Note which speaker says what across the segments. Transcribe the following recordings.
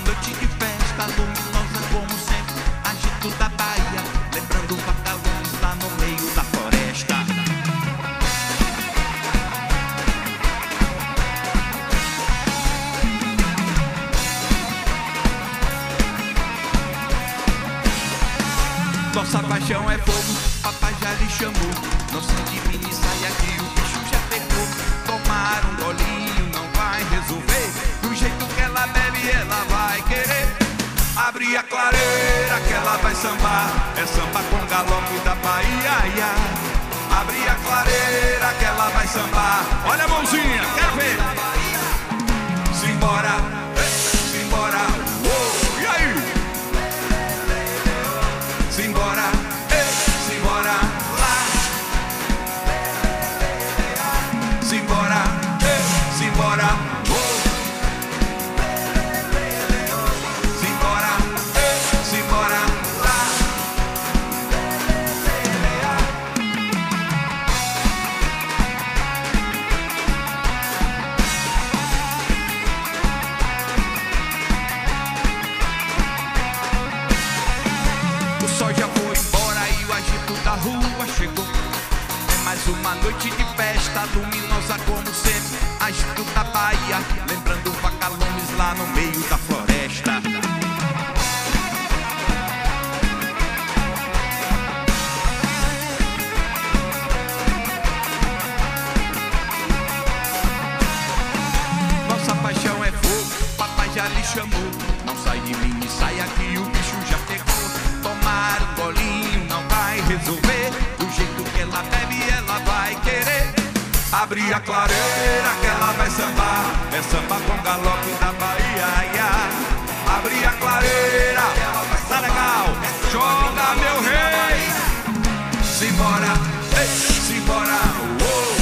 Speaker 1: noite de festa, luminosa como sempre, agito da Bahia, lembrando vagalumes lá no meio da floresta. Nossa paixão é fogo, papai já lhe chamou. Não sente mini saia que o bicho já pegou. Tomar um golinho não vai resolver. Do jeito que ela bebe, ela vai querer. Abre a clareira que ela vai sambar. É samba com galope da Bahia, ia. Abre a clareira que ela vai sambar. Olha a mãozinha, quero ver. Simbora, simbora, oh, e aí? Simbora, simbora lá. Simbora, simbora, oh. Simbora, simbora lá. O sol já foi embora e o agito da rua chegou. É mais uma noite de festa, luminosa como sempre, agito da Bahia, lembrando vagalumes lá no meio da floresta. Nossa paixão é fogo, papai já lhe chamou. Não sai de mim e sai aqui, o bicho já pegou. Tomar um golinho não vai resolver. Do jeito que ela bebe, ela vai querer. Abre a clareira que ela vai sambar. É samba com galope da Bahia, ia. Abre a clareira, tá legal. Joga, meu rei. Simbora, simbora, oh.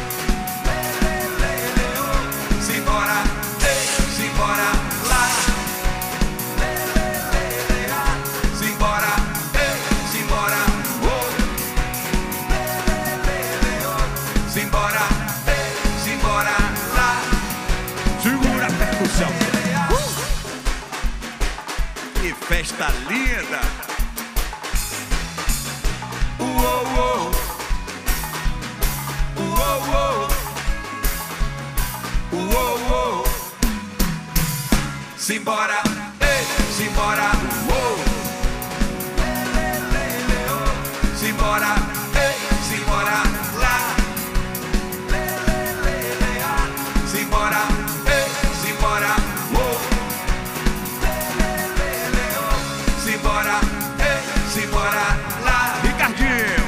Speaker 1: Simbora, simbora lá. Simbora, simbora, oh. Simbora, simbora lá. Segura a percussão. Que festa linda. Uou, uou. Uou, uou. Uou, uou. Simbora, simbora, uou. Simbora, simbora lá. Simbora, simbora, uou. Simbora, simbora lá. Ricardinho.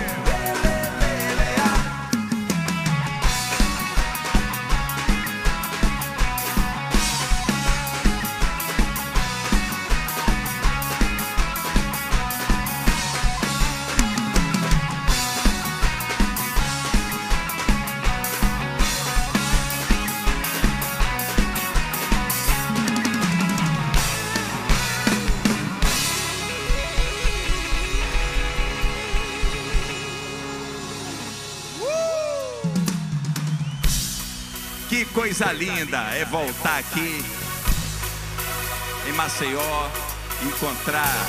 Speaker 1: Que coisa linda é voltar aqui em Maceió, encontrar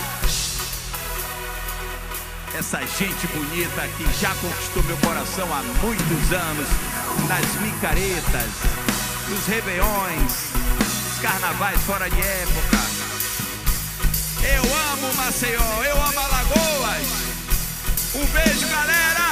Speaker 1: essa gente bonita que já conquistou meu coração há muitos anos, nas micaretas, nos réveillões, os carnavais fora de época. Eu amo Maceió, eu amo Alagoas. Um beijo, galera!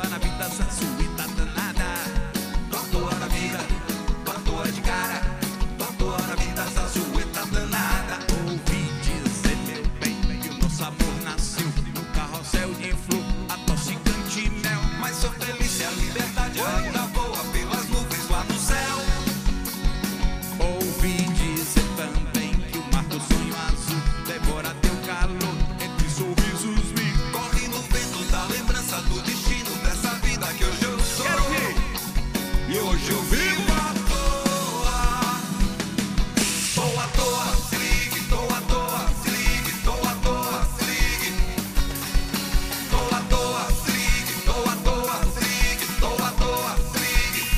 Speaker 1: toa na vida, essa suíta danada. Tô à toa na vida, tô à toa de cara. Tô à toa na vida, essa suíta danada. Ouvi dizer, meu bem, que o nosso amor nasceu no carrossel de flor, atoxicante e mel.
Speaker 2: Mas sou feliz se a liberdade ainda voa pelas nuvens lá no céu.
Speaker 1: Ouvi dizer também que o mar do sonho azul devora teu calor entre sorrisos mil.
Speaker 2: Corre no vento da lembrança do destino dessa vida que hoje eu sou.
Speaker 1: Quero ouvir.
Speaker 2: E hoje eu vivo à toa. Tô à toa, se ligue, tô à toa, se ligue, tô à toa, se ligue. Tô à toa, se ligue, tô à toa, se ligue, tô à toa, se ligue.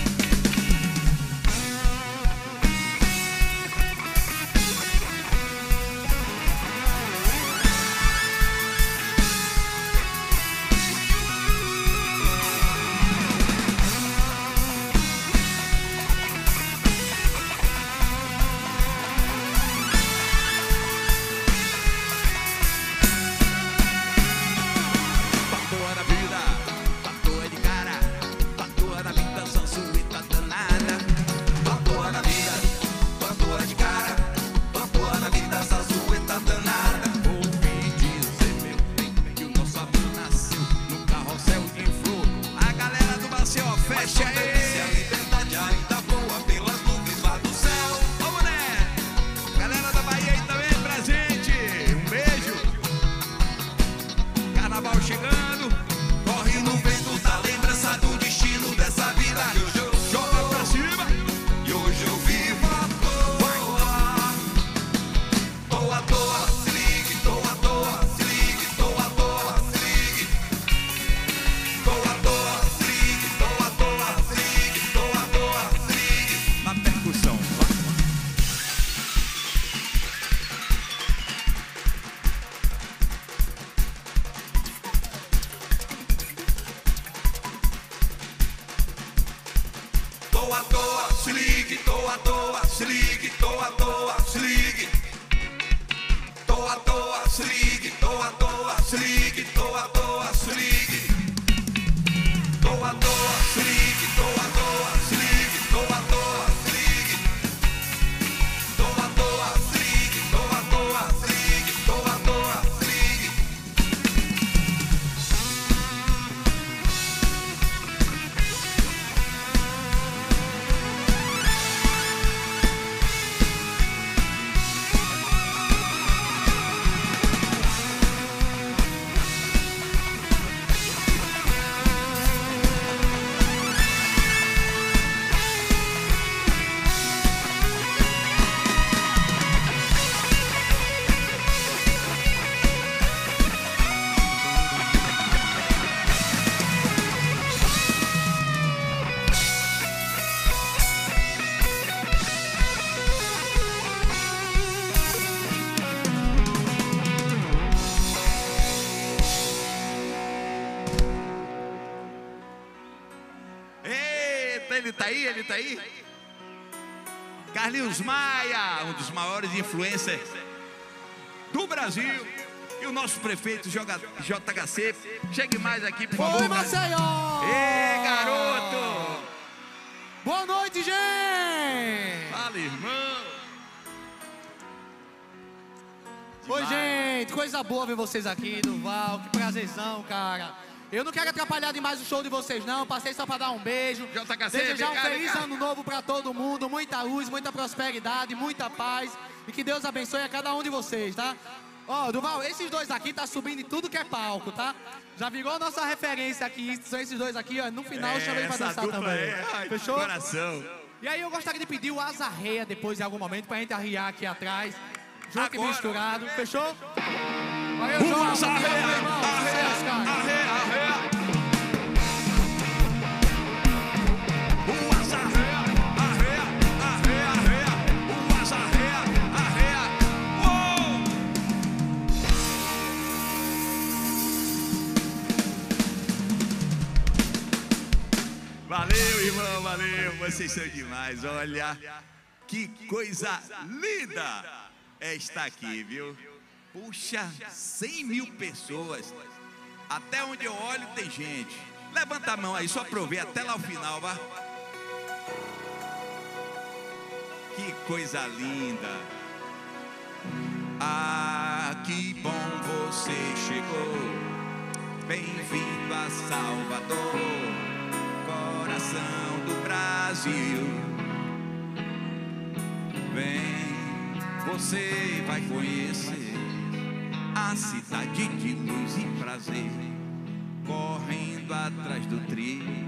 Speaker 1: Tô à toa na vida, tô à toa de cara. Tô à toa na vida, essa suíta danada.
Speaker 2: Tô à toa na vida, tô à toa de cara. Tô à toa na vida, essa sueta danada.
Speaker 1: Ouvi dizer, meu bem, que o nosso amor nasceu no carrossel de flor. A galera do Maceió,
Speaker 2: Mas sou
Speaker 1: fecha
Speaker 2: feliz se a
Speaker 1: aí.
Speaker 2: liberdade ainda voa pelas nuvens lá do céu.
Speaker 1: Vamos, né? Galera da Bahia aí também presente. Um beijo. Carnaval chegando.
Speaker 2: Corre no vento da lembrança do destino dessa vida que hoje eu
Speaker 1: Joga
Speaker 2: sou.
Speaker 1: pra cima.
Speaker 2: E hoje eu vivo à toa. Tô à toa, se ligue, tô à toa, se ligue, tô à toa, se ligue. Tô à toa, se ligue, tô à toa, se ligue, tô à toa, se ligue.
Speaker 1: Na percussão.
Speaker 2: Tô à toa, se ligue, tô à toa, se ligue, tô à toa, se ligue. Tô à toa, se ligue, tô à toa, se ligue, tô à toa, se ligue. Tô à toa, se ligue, tô à toa, se ligue, tô à toa, se ligue. Tô à toa, se ligue, tô à toa, se ligue, tô à toa, se ligue.
Speaker 1: Eita, ele tá aí, ele tá aí. Carlinhos Maia, um dos maiores influencers do Brasil. E o nosso prefeito JHC. Chegue mais aqui, por favor.
Speaker 3: Oi, Maceió!
Speaker 1: Ei, garoto!
Speaker 3: Boa noite, gente!
Speaker 1: Fala, irmão!
Speaker 3: Oi, gente! Coisa boa ver vocês aqui, Duval. Que prazerzão, cara. Eu não quero atrapalhar demais o show de vocês, não. Passei só pra dar um beijo.
Speaker 1: JHC,
Speaker 3: Desejar um
Speaker 1: vem cá, vem
Speaker 3: feliz
Speaker 1: cá.
Speaker 3: ano novo pra todo mundo. Muita luz, muita prosperidade, muita paz. E que Deus abençoe a cada um de vocês, tá? Ó, Duval, esses dois aqui tá subindo em tudo que é palco, tá? Já virou nossa referência aqui. São esses dois aqui, ó. No final eu chamei pra
Speaker 1: Essa
Speaker 3: dançar
Speaker 1: dupla
Speaker 3: também.
Speaker 1: é, ai,
Speaker 3: Fechou?
Speaker 1: coração.
Speaker 3: E aí eu gostaria de pedir o Azarreia depois em algum momento pra gente arriar aqui atrás. Junto e
Speaker 1: Agora.
Speaker 3: misturado. Fechou? Valeu,
Speaker 1: O
Speaker 3: João.
Speaker 1: Azarreia,
Speaker 3: Valeu, meu irmão. Sucesso, cara.
Speaker 1: arreia, arreia. O Azarreia, arreia, arreia, arreia. O Azarreia, arreia. Uou! Valeu, irmão, valeu. Vocês são demais. Olha, que coisa linda é estar aqui, viu? Puxa, 100 mil pessoas. Até onde eu olho tem gente. Levanta a mão aí, só pra eu ver até lá o final, vá. Que coisa linda. Ah, que bom você chegou. Bem-vindo a Salvador, coração do Brasil. Vem, você vai conhecer a cidade de luz e prazer, correndo atrás do trilho.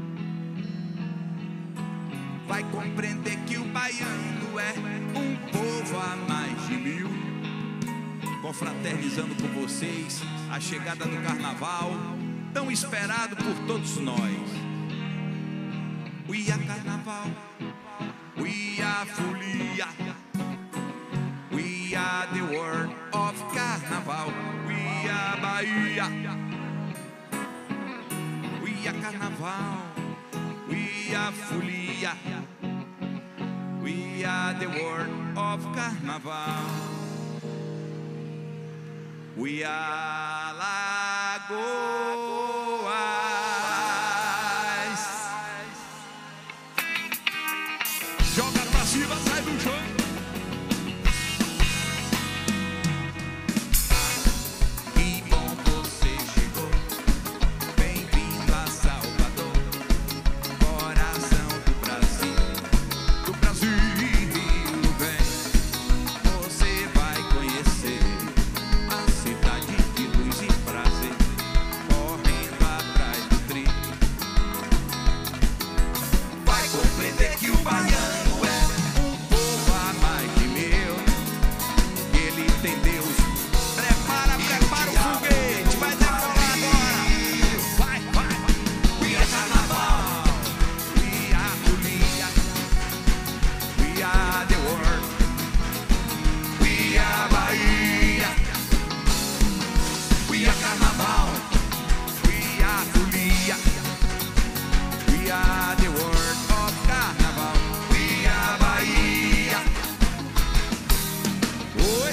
Speaker 1: Vai compreender que o baiano é um povo há mais de 1000. Confraternizando com vocês a chegada do carnaval, tão esperado por todos nós. We are carnaval, we are folia, we are the world of carnaval, we are Bahia, we are carnaval, we are folia, we are the world of carnaval. We are Lagoas. Joga pra cima, sai do chão. Que bom você chegou. Bem-vindo a Salvador, coração do Brasil. Do Brasil, vem, você vai conhecer a cidade de luz e prazer, correndo atrás do trilho. Vai compreender que o baiano é um povo há mais de 1000. Ele tem Deus. Prepara o foguete. Vai decolar agora. Vai. We are carnaval, we are folia, we are the world, we are Bahia. We are carnaval, we are folia, we are the world of carnaval, we are Bahia. Oi.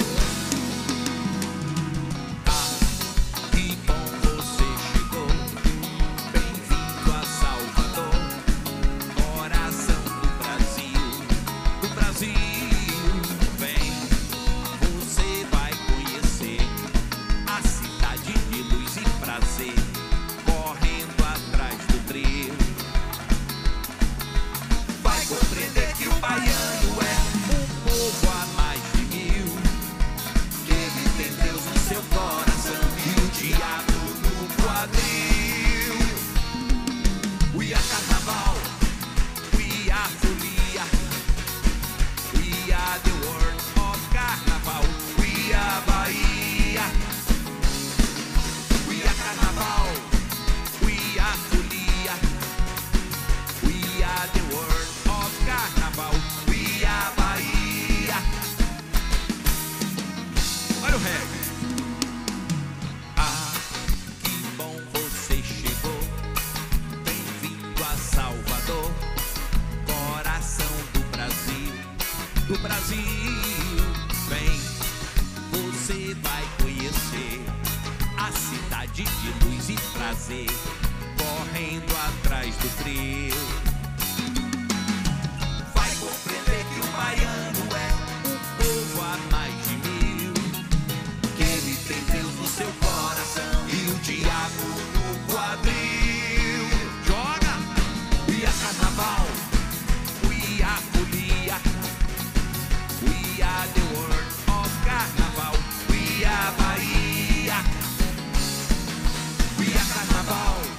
Speaker 1: Ah, que bom você chegou. Bem-vindo a Salvador, coração do Brasil. Do Brasil, vem, você vai conhecer a cidade de luz e prazer, correndo atrás do trilho. Vai compreender que o baiano é um povo há mais de 1000. Que ele tem Deus no seu coração e o diabo no quadril. We are carnaval, we are folia, we are the world of carnaval, we are Bahia. We are carnaval, we are folia, we are the world of carnaval, we are Bahia. Olha o reggae. Ah, que bom você chegou. Bem-vindo a Salvador, coração do Brasil. Do Brasil, vem, você vai conhecer a cidade de luz e prazer, correndo atrás do trio. Vai compreender que o baiano é um povo há mais de 1000. Que ele tem Deus no seu coração e o diabo no quadril. Joga! We are carnaval, we are folia, we are the world of carnaval, we are Bahia. We are carnaval,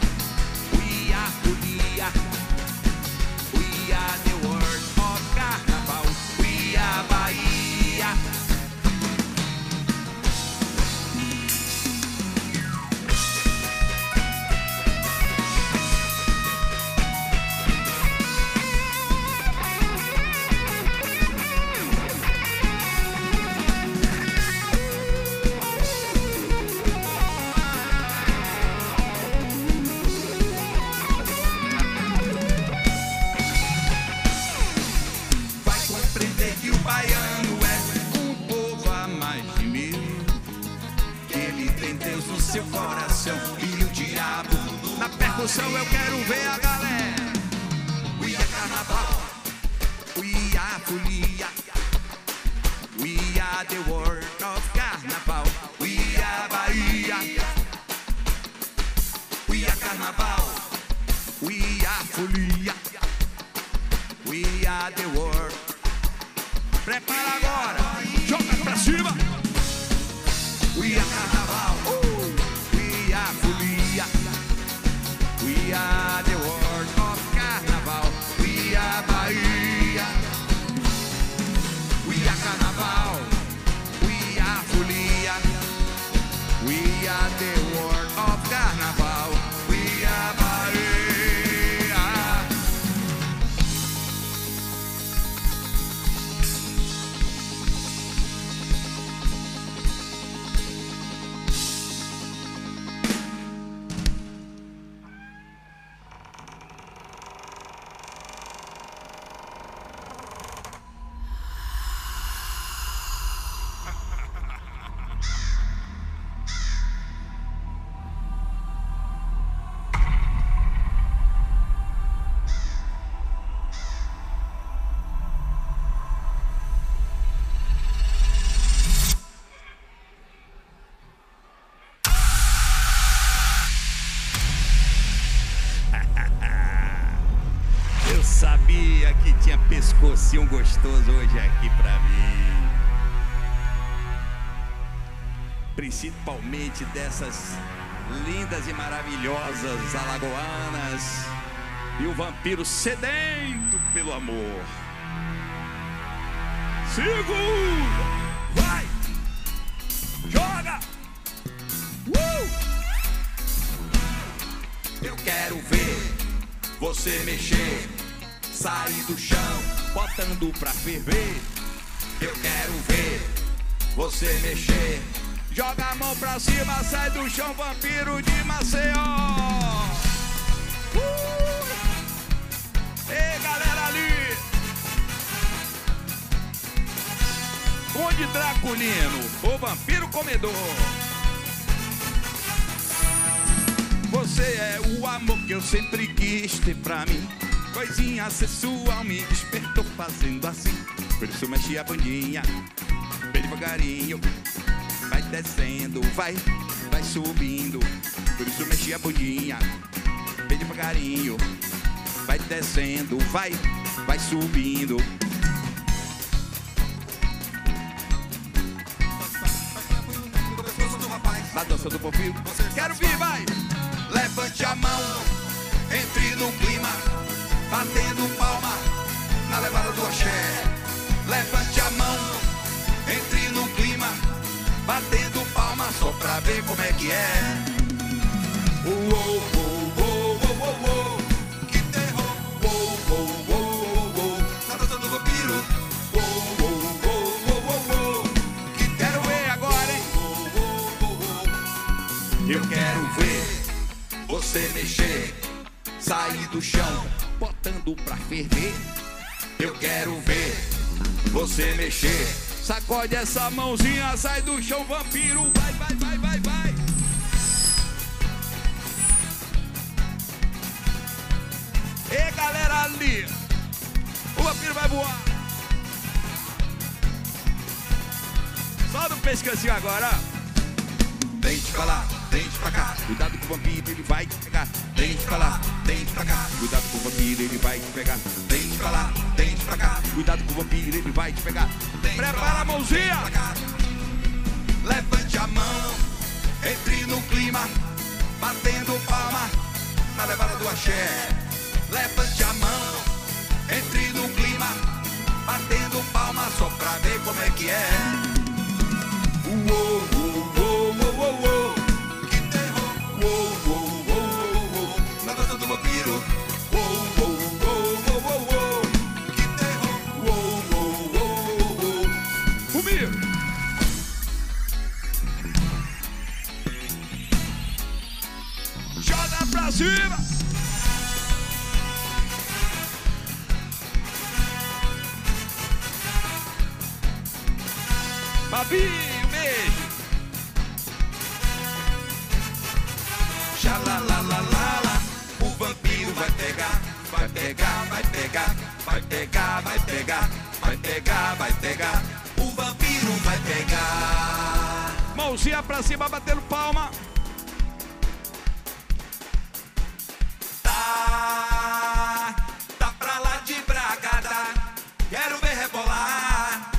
Speaker 1: eu quero ver a galera. We are carnaval, we are folia, we are the world of carnaval, we are Bahia. We are carnaval, we are folia, we are the world. Prepara agora, joga pra cima. We are carnaval, we are folia, we are the world of carnaval, we are Bahia. We are carnaval, we are folia, we are the world of carnaval, we are Bahia. Sabia que tinha pescocinho gostoso hoje aqui pra mim. Principalmente dessas lindas e maravilhosas alagoanas. E o vampiro sedento pelo amor. Segura! Vai! Joga! Eu quero ver você mexer, sair do chão, botando pra ferver. Eu quero ver você mexer. Joga a mão pra cima, sai do chão, vampiro de Maceió. Ei, galera ali. Onde Draculino, o vampiro comedor. Você é o amor que eu sempre quis ter pra mim. Coisinha sensual me despertou fazendo assim. Por isso mexe a bundinha, bem devagarinho. Vai descendo, vai subindo. Por isso mexe a bundinha, bem devagarinho. Vai descendo, vai subindo. Na dança do povinho, quero vir, vai! Levante a mão, entre no clima, batendo palma na levada do axé. Levante a mão, entre no clima, batendo palma só pra ver como é que é. Uou, uou, uou, uou, uou, uou, que terror. Uou, uou, uou, uou, na dança do vampiro. Uou, uou, uou, uou, uou, uou, que quero ver agora, hein? Uou, uou, uou, uou. Eu quero ver você mexer, sair do chão, botando pra ferver. Eu quero ver você mexer. Sacode essa mãozinha, sai do chão, vampiro. Vai, vai, vai, vai, vai. Ei, galera ali, o vampiro vai voar. Solta o pescocinho agora. Dente pra lá, dente pra cá. Cuidado com o vampiro, ele vai te pegar. Dente pra lá, dente pra cá. Cuidado com o vampiro, ele vai te pegar. Dente pra lá, dente pra cá. Cuidado com o vampiro, ele vai te pegar. Prepara a mãozinha. Levante a mão, entre no clima, batendo palma na levada do axé. Levante a mão, entre no clima, batendo palma só pra ver como é que é. Uou, uou, uou, uou, uou, que terror. Uou, uou, uou, uou, na dança do vampiro. Uou, uou, uou, uou, uou, que terror. Uou, uou, uou, uou. Comigo. Joga pra cima. Babinho, beijo. Xalalalala, o vampiro pegar, vai pegar, vai pegar, vai pegar, vai pegar, vai pegar. O vampiro vai pegar. Mãozinha pra cima, batendo palma. Tá pra lá de bragada, quero ver rebolar.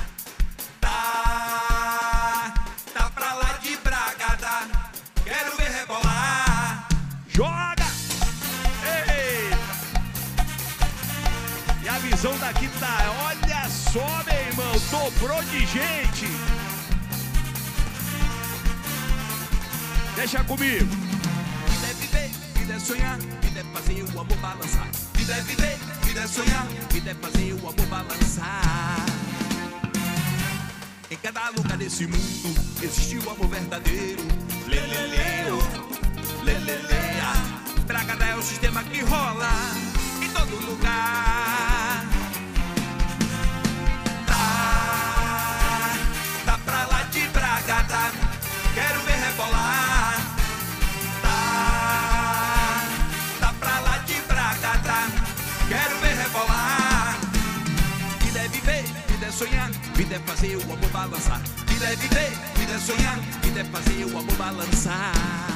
Speaker 1: Tá pra lá de bragada, quero ver rebolar. Joga! Ei! E a visão daqui tá, olha só, meu irmão, dobrou de gente. Deixa comigo. Vida é viver, vida é sonhar, vida é fazer o amor balançar. Vida é viver, vida é sonhar, vida é fazer o amor balançar. Em cada lugar desse mundo existe o amor verdadeiro. Leleleu, leleleia. Bragada é o sistema que rola em todo lugar. Tá pra lá de bragada, quero ver rebolar. Tá pra lá de bragada, quero ver rebolar. Vida é viver, vida é sonhar, vida é fazer o amor balançar. Vida é viver, vida é sonhar, vida é fazer o amor balançar.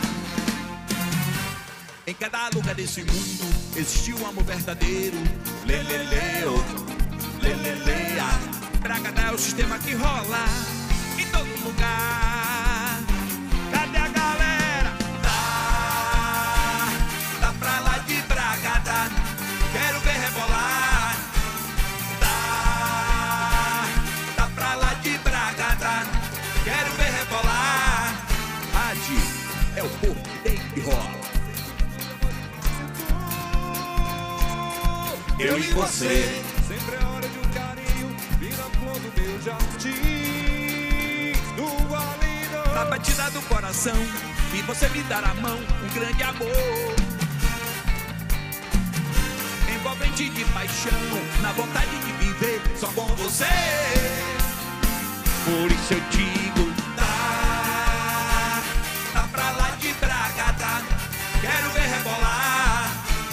Speaker 1: Em cada lugar desse mundo existe um amor verdadeiro. Leleleu, leleleia. Bragada é o sistema que rola em todo lugar. Cadê a galera? Tá pra lá de bragada, quero ver rebolar. Tá pra lá de bragada, quero ver rebolar. Adi é o povo que tem que rola. Eu e você.
Speaker 2: Sempre é hora de um carinho, vira flor do meu jardim. No além
Speaker 1: Na batida do coração, e você me dar a mão, um grande amor envolvente de paixão, na vontade de viver só com você. Por isso eu digo, tá pra lá de bragada, quero ver rebolar.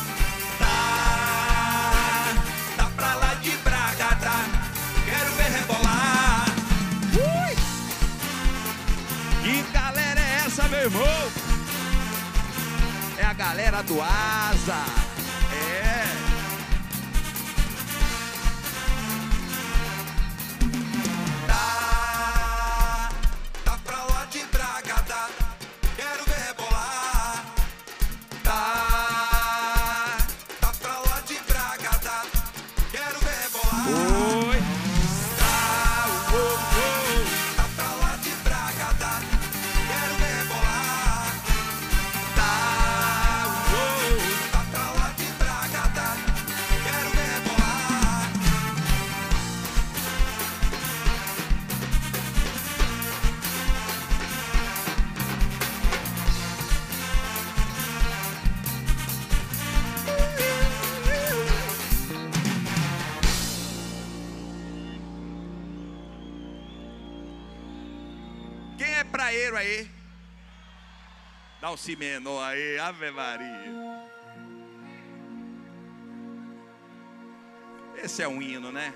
Speaker 1: Tá pra lá de bragada, quero ver rebolar. Que galera é essa, meu irmão? É a galera do Asa. É.
Speaker 2: Tá pra lá de bragada, quero ver rebolar. Tá pra lá de bragada, quero ver rebolar.
Speaker 1: Oi.
Speaker 2: Tá pra lá de bragada, quero ver rebolar. Tá pra lá de bragada, quero ver rebolar.
Speaker 1: Quem é praieiro aí? Dá um si menor aí, Ave Maria. Esse é um hino, né?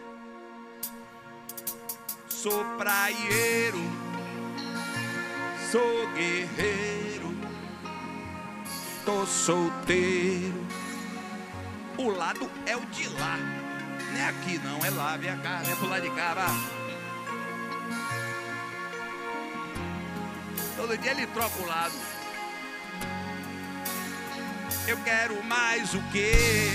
Speaker 1: Sou praieiro, sou guerreiro, tô solteiro. O lado é o de lá, não é aqui não, é lá, vem cá, vem pro lado de cá, vá. Todo dia ele troca o lado. Eu quero mais o quê?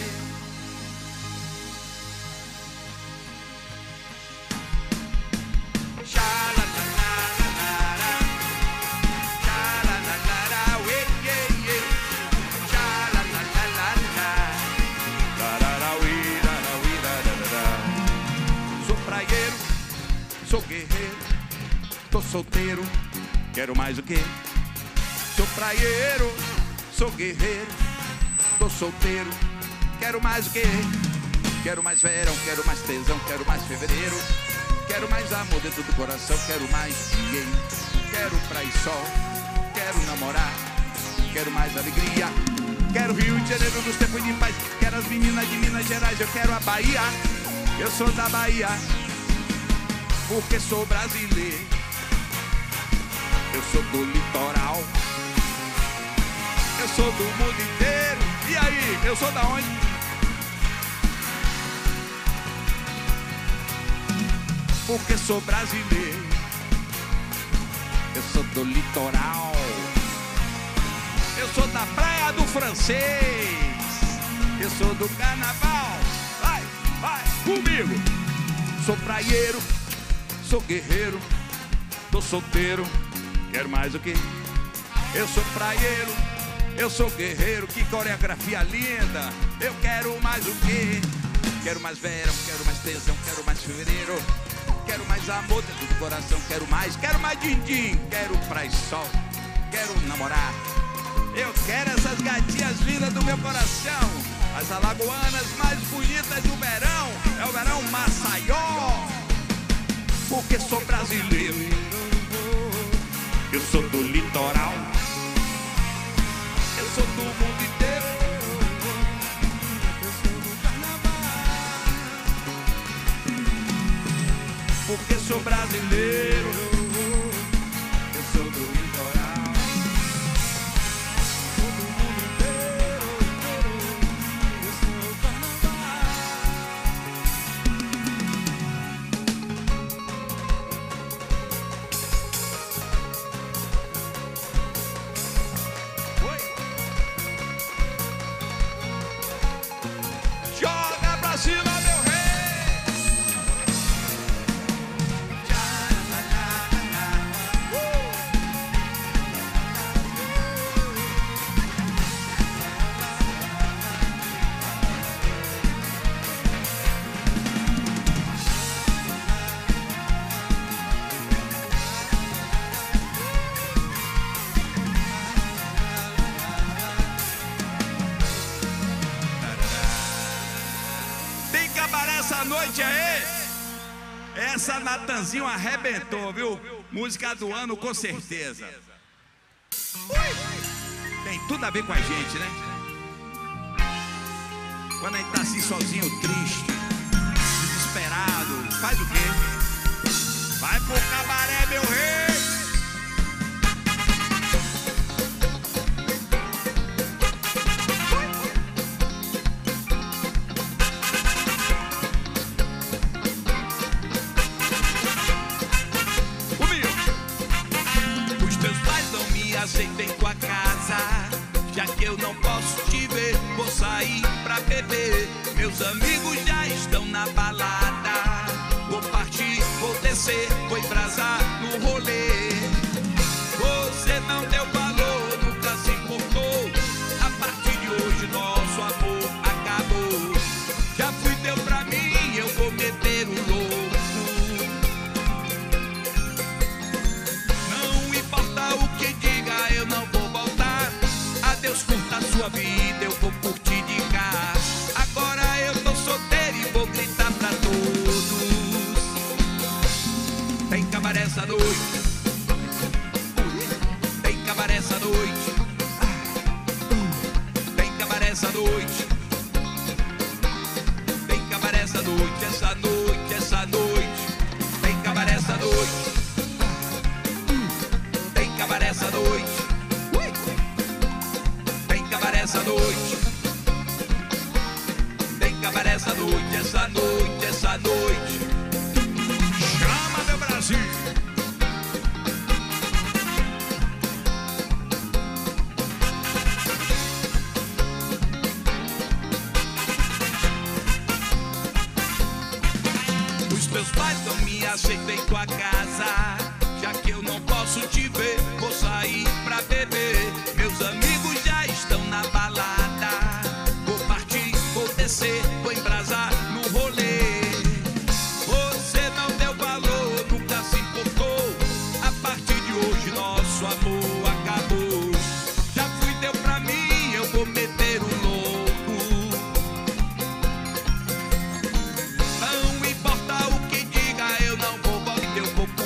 Speaker 1: Xalalalala, xalalalala, uê, iê, iê. Xalalalala, tararauí, tarauí, tarará. Sou praieiro, sou guerreiro, tô solteiro. Quero mais o quê? Sou praieiro, sou guerreiro, tô solteiro. Quero mais o quê? Quero mais verão, quero mais tesão, quero mais fevereiro. Quero mais amor dentro do coração, quero mais dinheiro. Quero praia e sol, quero namorar. Quero mais alegria, Quero Rio de Janeiro nos tempos de paz. Quero as meninas de Minas Gerais. Eu quero a Bahia. Eu sou da Bahia, porque sou brasileiro. Eu sou do litoral. Eu sou do mundo inteiro. E aí, eu sou da onde? Porque sou brasileiro. Eu sou do litoral. Eu sou da Praia do Francês. Eu sou do carnaval. Vai, vai, comigo. Sou praieiro, sou guerreiro, tô solteiro. Quero mais o quê? Eu sou praieiro, eu sou guerreiro. Que coreografia linda. Eu quero mais o quê? Quero mais verão, quero mais tesão, quero mais fevereiro. Quero mais amor dentro do coração. Quero mais din-din. Quero praia e sol, quero namorar. Eu quero essas gatinhas lindas do meu coração. As alagoanas mais bonitas do verão. É o verão Maceió. Porque sou brasileiro. Eu sou do litoral. Eu sou do mundo inteiro. Eu sou do carnaval. Porque sou brasileiro. Eu sou do litoral. Sou do mundo inteiro. Eu sou do carnaval. Oi. Joga pra cima, meu rei. Tem cabaré essa noite aí? Essa Natanzinho arrebentou, viu? Música do ano, com certeza. Tem tudo a ver com a gente, né? Quando a gente tá assim sozinho, triste, desesperado, faz o quê? Vai pro cabaré, meu rei! Aceita em tua casa, já que eu não posso te ver, vou sair pra beber. Meus amigos já estão na balada, vou partir, vou descer, vou embrasar no rolê. Você não deu valor, nunca se importou. A partir de hoje nosso amor acabou. Já fui teu pra mim, eu vou meter o louco. Não importa o que diga, eu não vou voltar. Adeus, curta a sua vida, eu vou curtir de cá. Agora eu tô solteiro e vou gritar pra todos. Tem cabaré essa noite. Tem cabaré essa noite. Tem cabaré essa noite. Tem cabaré essa noite, essa noite, essa noite. Tem cabaré essa noite. Tem cabaré essa noite. Tem cabaré essa noite. Tem cabaré essa noite, essa noite, essa noite. Chama, meu Brasil. Os teus pais não me aceitam em tua casa, já que eu não posso te ver, vou sair pra beber. Meus amigos já estão na balada, vou partir, vou descer, vou embrasar no rolê. Você não deu valor, nunca se importou. A partir de hoje nosso amor acabou. Já fui teu pra mim, eu vou meter o louco. Não importa o que diga, eu não vou voltar, eu vou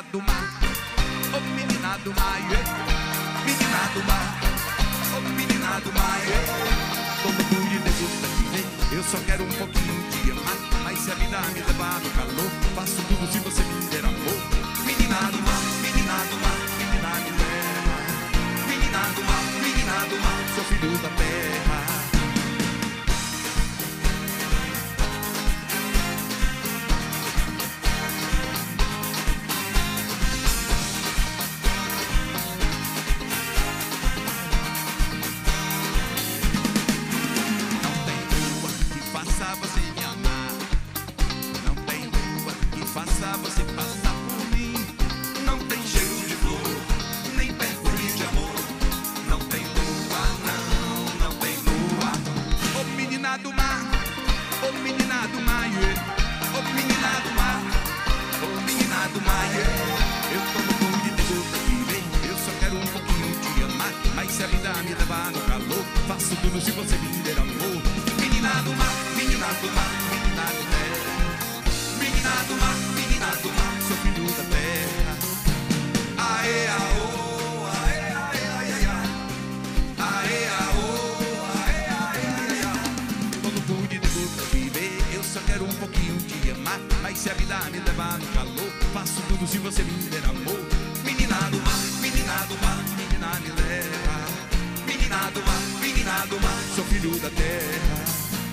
Speaker 1: do mar, ô menina do mar, menina do mar, ô menina do mar, tô louco de degusta de ver. Eu só quero um pouquinho de amar, mas se a vida me levar no calor, faço tudo se você me der amor. Menina do mar, menina do mar, menina me leva. Menina do mar, sou filho da terra.
Speaker 2: Você passar por mim. Não tem cheiro de flor, nem perfume de amor. Não tem lua, não, não tem lua.
Speaker 1: Ô menina do mar, ô menina do mar, ô menina do mar, ô menina do mar, eu tô no fundo de degusta de ver. Eu só quero um pouquinho de amar, mas se a vida me levar no calor, faço tudo se você me der amor. Menina do mar, menina do mar, menina do mar, menina do mar, menina do mar, sou filho da terra.
Speaker 2: Aê, aô, aê, aê, aê, aê. Aê, aô, aê, aê, aê, aê.
Speaker 1: Todo mundo de degusta de ver. Eu só quero um pouquinho de amar, mas se a vida me levar no calor, faço tudo se você me der amor. Menina do mar, menina do mar, menina me leva. Menina do mar, sou filho da terra.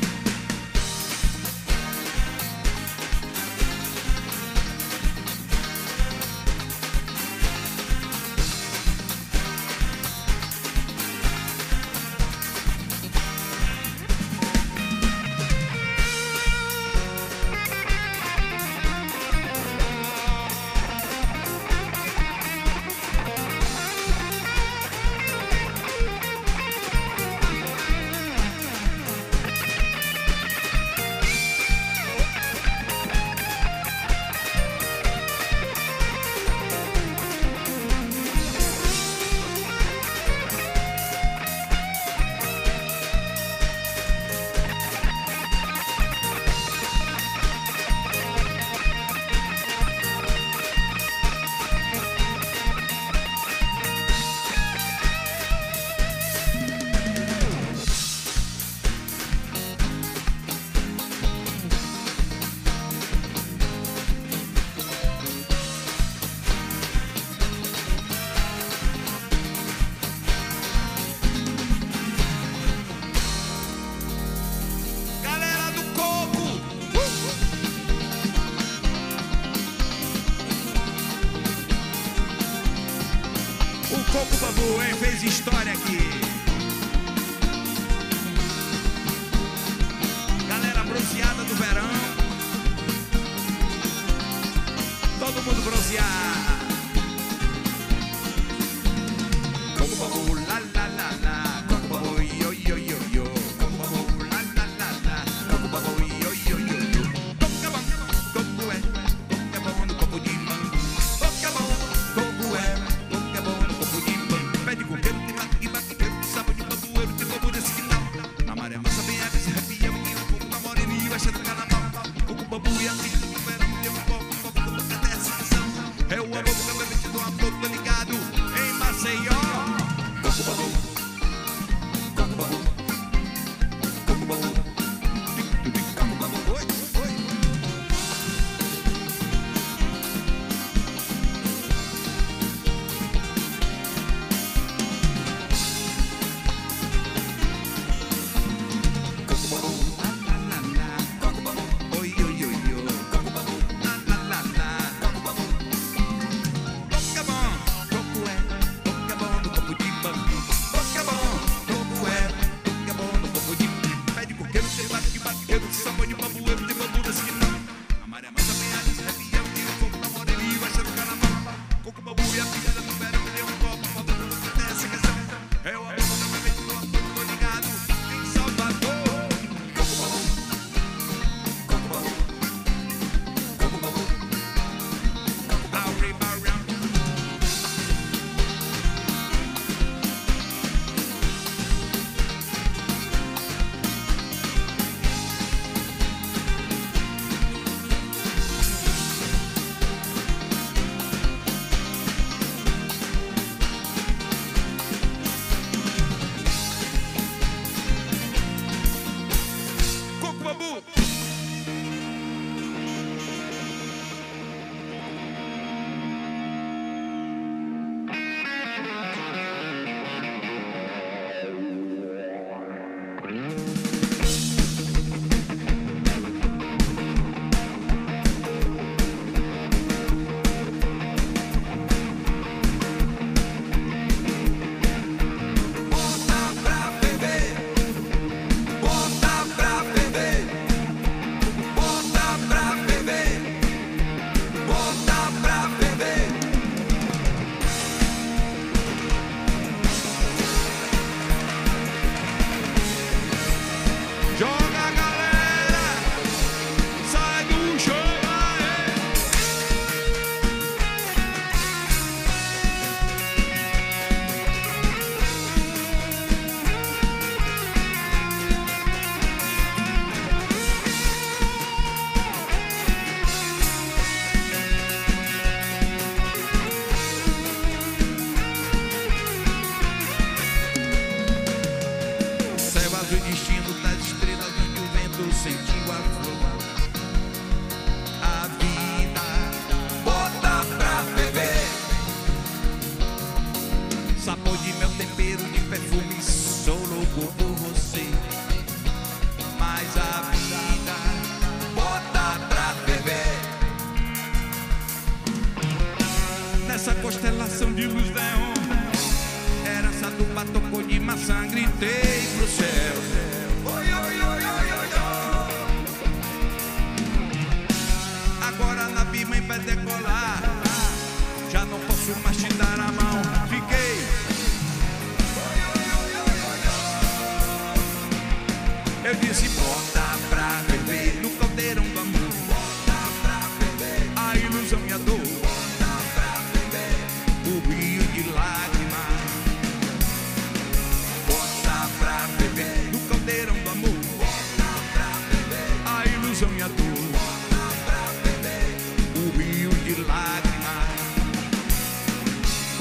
Speaker 1: Coco Bambu, hein? Fez história aqui. Galera bronzeada do verão. Todo mundo bronzeado. Coco Bambu, lá, lá, lá, lá. Coco Bambu, yo, yo, yo, yo. Coco Bambu, lá, lá, lá, lá. Coco Bambu, yo, yo, yo, yo. Coco é bom, coco é bom no coco de mango. Coco é bom, coco é. Pede coqueiro, tem maquiqueiro, sábado de bambueiro, tem bambu desse quintal. Na maré massa bem abre, se arrepia, menino, fogo na moreninha, vai chegar na carnaval. Coco bambu e a filha do verão, tem um copo, copo, até essa canção. É o amor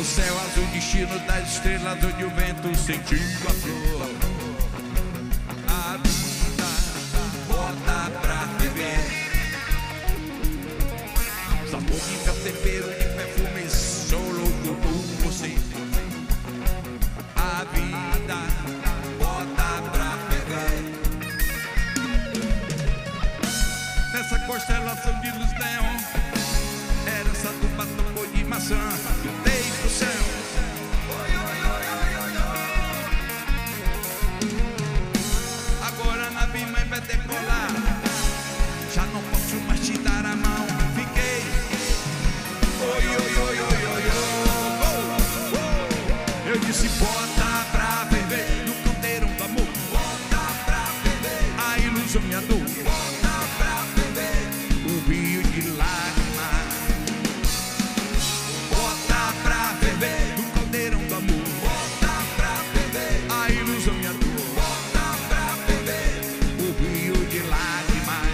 Speaker 1: O céu azul, destino das estrelas, onde o vento sentiu a flor. A vida bota pra beber, sabor de café, tempero de perfume, sou louco por você. A vida bota pra beber. Nessa constelação de luz neon, herança do batom de maçã, desde o céu. Agora a nave mãe vai decolar, já não posso mais te dar a mão. Fiquei oi, oi, oi, oi, oi, oi. Eu disse bota pra beber no caldeirão do amor. Bota pra beber a ilusão e a dor. Bota pra beber o rio de lágrimas. Bota pra beber no caldeirão do amor. Bota pra beber a ilusão e a dor. Bota pra beber o rio de lágrimas.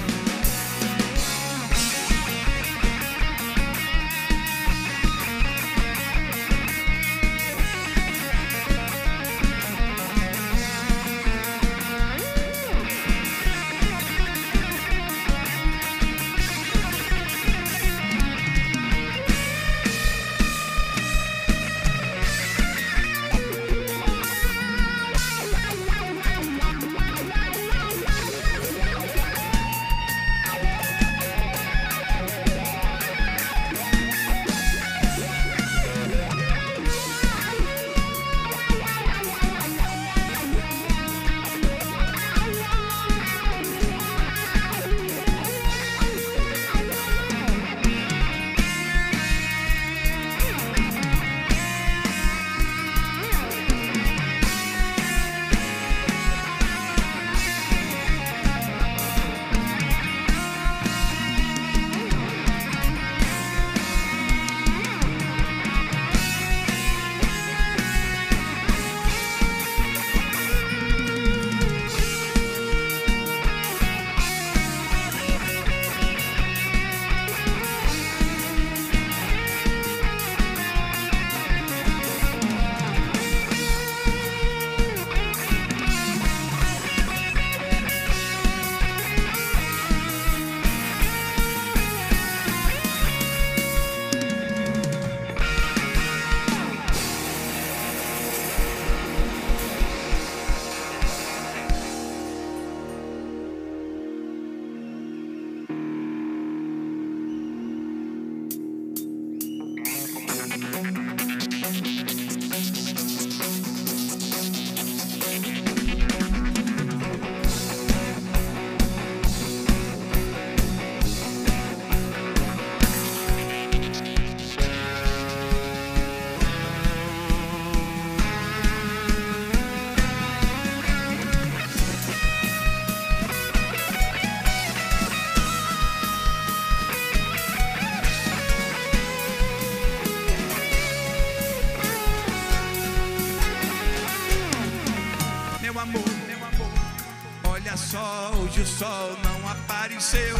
Speaker 1: Olha só, hoje o sol não apareceu.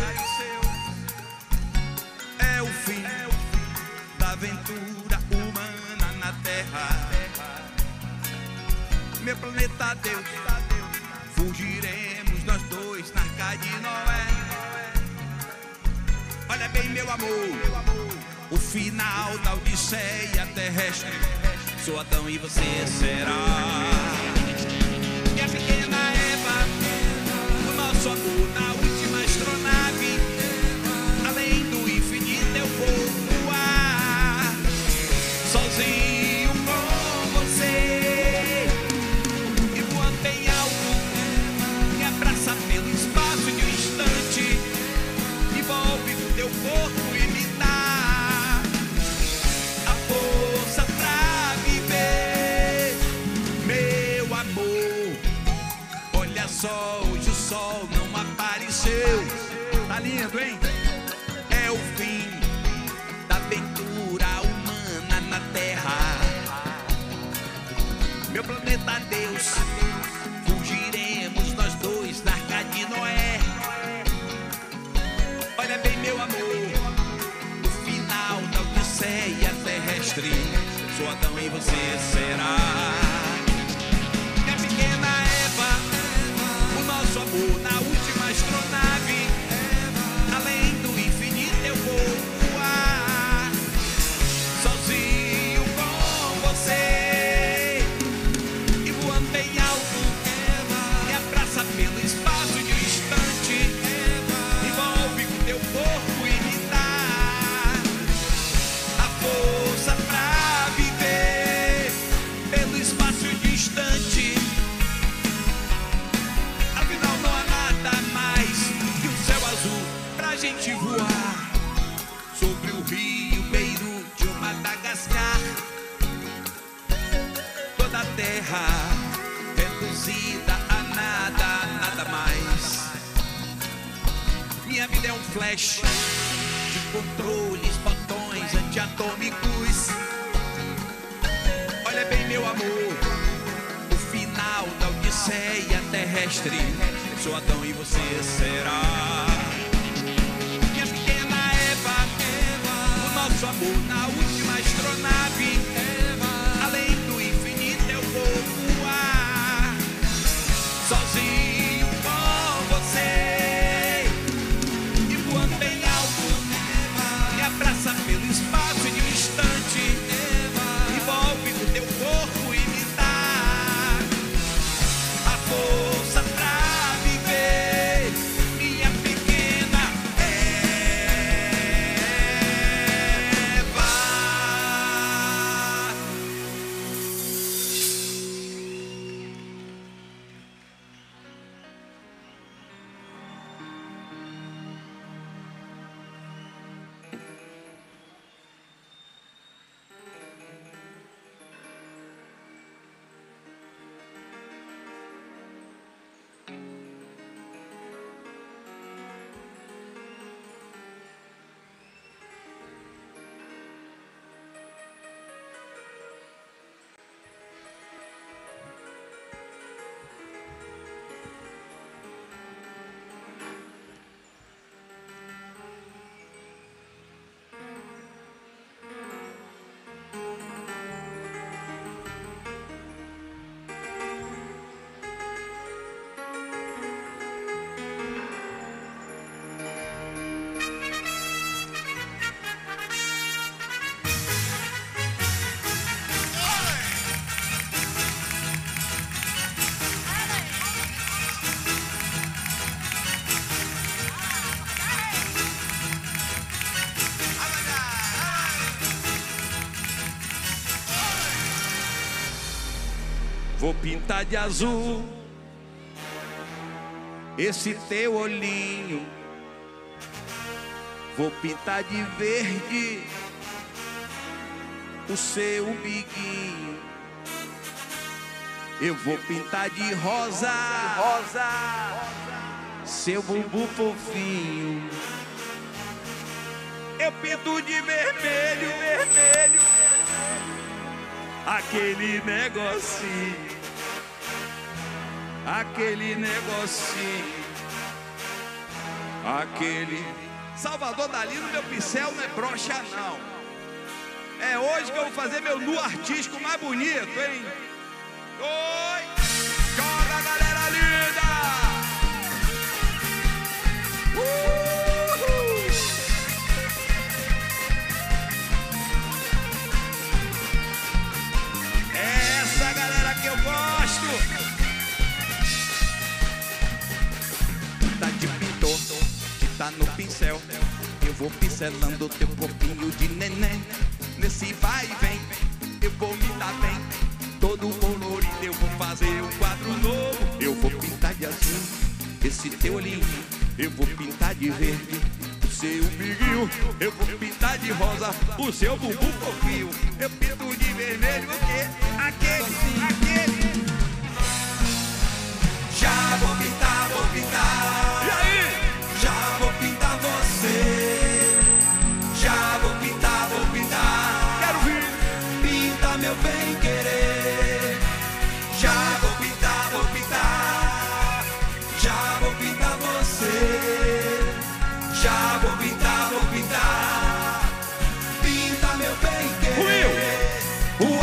Speaker 1: É o fim da aventura humana na Terra. Meu planeta Deus, fugiremos nós dois na Arca de Noé. Olha bem, meu amor, o final da Odisseia terrestre. Sou Adão e você será minha pequena Eva, o nosso amor na última astronave. Além do infinito eu vou voar, sozinho com você. E voando bem alto, me abraça pelo espaço de um instante. Envolve o teu corpo e me dá a força pra viver, meu amor. Olha só, hoje o sol não apareceu. Tá lindo, hein? É o fim da aventura humana na Terra. Meu planeta Deus, fugiremos nós dois na Arca de Noé. Olha bem, meu amor, o final da Odisseia terrestre. Sou Adão e você será minha pequena Eva. O nosso amor na última astronave. Além do infinito eu vou voar sozinho com você. E voando bem alto, me abraça pelo espaço distante. Envolve com teu corpo e me dá a força pra viver pelo espaço distante. Afinal não há nada mais que o céu azul pra gente voar sobre o rio Beirute de Madagascar. Toda a terra reduzida a nada, nada mais. Minha vida é um flash de controles, botões antiatômicos. Olha bem, meu amor, o final da odisseia terrestre. Sou Adão e você será minha pequena Eva. O nosso amor na última astronave. Além do infinito eu vou voar sozinho com você. E voando bem alto, me abraça pelo espaço distante. Envolve com teu corpo e me dá a força pra viver, minha pequena Eva. Vou pintar de azul esse teu olhinho. Vou pintar de verde o seu biguinho. Eu vou pintar de rosa, seu bumbum fofinho. Eu pinto de vermelho, aquele negocinho, aquele. Salvador Dalí, no meu pincel não é brocha não. É hoje que eu vou fazer meu nu artístico mais bonito, hein? Oi! Joga, galera linda! Essa galera que eu gosto. Tá de pintor, que tá no pincel. Eu vou pincelando teu corpinho de neném. Nesse vai e vem, eu vou me dar bem. Todo colorido eu vou fazer um quadro novo. Eu vou pintar de azul esse teu olhinho. Eu vou pintar de verde o seu biguinho. Eu vou pintar de rosa o seu bumbum fofinho. Eu pinto de vermelho o quê? Aquele.
Speaker 2: Já vou pintar, vou pintar.
Speaker 1: E aí?
Speaker 2: Já vou pintar você. Já vou pintar, vou pintar.
Speaker 1: Quero ver.
Speaker 2: Pinta meu bem querer. Já vou pintar, vou pintar. Já vou pintar você. Já vou pintar, vou pintar. Pinta meu bem querer.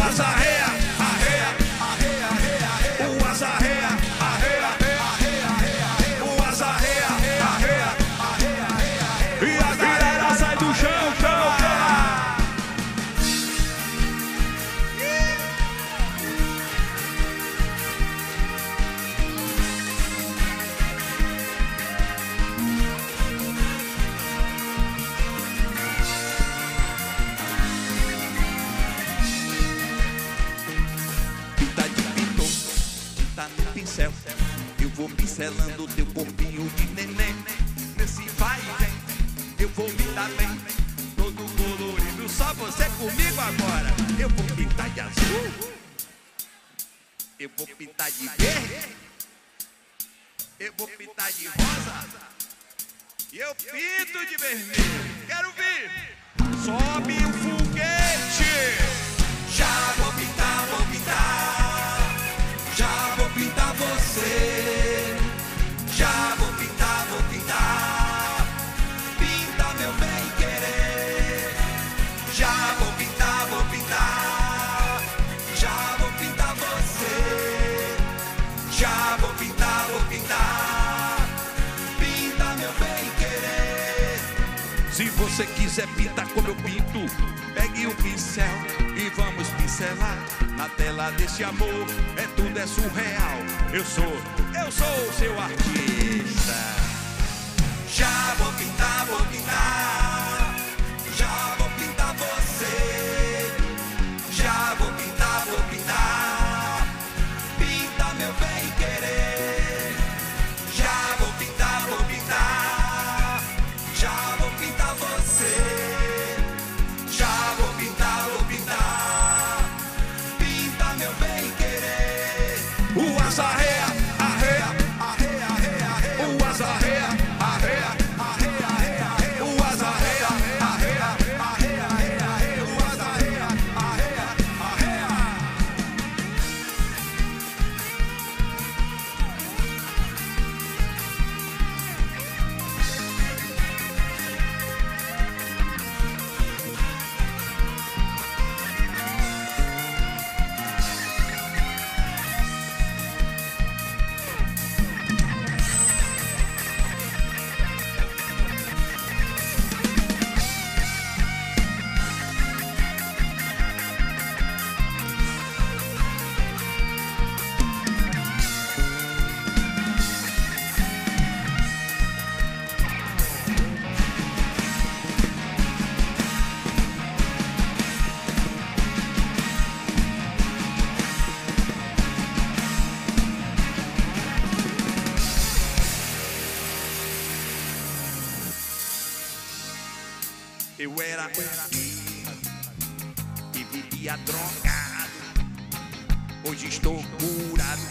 Speaker 1: selando teu corpinho de neném. Nesse vai e vem, eu vou me dar bem. Todo colorido, só você comigo agora. Eu vou pintar de azul, eu vou pintar de verde, eu vou pintar de rosa e eu pinto de vermelho. Quero ver. Sobe o foguete.
Speaker 2: Já vou pintar, vou pintar. Já vou pintar você. Já vou pintar, vou pintar. Pinta meu bem querer. Já vou pintar, vou pintar. Já vou pintar você. Já vou pintar, vou pintar. Pinta meu bem querer.
Speaker 1: Se você quiser pintar como eu pinto, pegue o pincel e vamos pincelar na tela desse amor. É tudo, é surreal. Eu sou o seu artista.
Speaker 2: Já vou pintar, vou pintar. Já vou pintar você. Já vou pintar, vou pintar. Pinta meu bem querer. Já vou pintar, vou pintar. Já vou pintar você. Já vou pintar, vou pintar. Pinta meu bem querer.
Speaker 1: O azarreia, arreia, arreia, arreia, arreia. O azarreia, arreia, arreia, arreia, arreia. O azarreia, arreia, arreia, arreia, arreia. O azarreia, arreia, arreia. Eu era e vivia drogado. Hoje estou curado.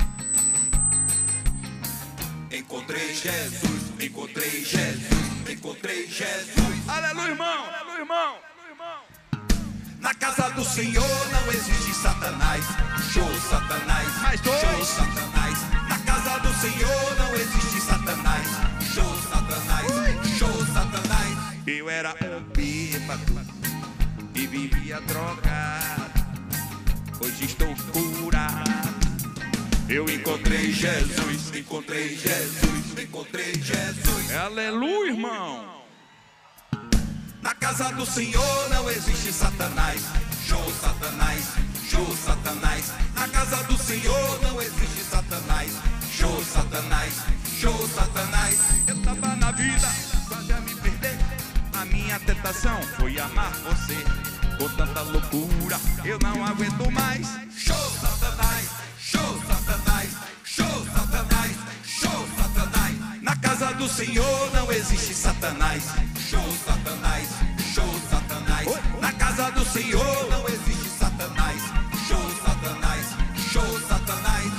Speaker 2: Encontrei Jesus, encontrei Jesus, encontrei Jesus.
Speaker 1: Aleluia, irmão. Aleluia, irmão.
Speaker 2: Na casa do Senhor não existe Satanás. Show Satanás,
Speaker 1: Mais dois.
Speaker 2: show Satanás. Na casa do Senhor não existe Satanás. Show Satanás, show Satanás.
Speaker 1: Eu era um bêbado e vivia drogado. Hoje estou curado. Eu encontrei Jesus,
Speaker 2: Encontrei Jesus, encontrei Jesus.
Speaker 1: Aleluia, irmão.
Speaker 2: Na casa do Senhor não existe Satanás. Show Satanás, show Satanás. Na casa do Senhor não existe Satanás. Show Satanás, show Satanás.
Speaker 1: Eu tava na vida, quase a me perder. A minha tentação foi amar você. Com tanta loucura, eu não aguento mais.
Speaker 2: Show Satanás, show Satanás, show Satanás, show Satanás. Na casa do Senhor não existe Satanás. Show Satanás, show Satanás. Na casa do Senhor não existe Satanás. Show Satanás, show Satanás.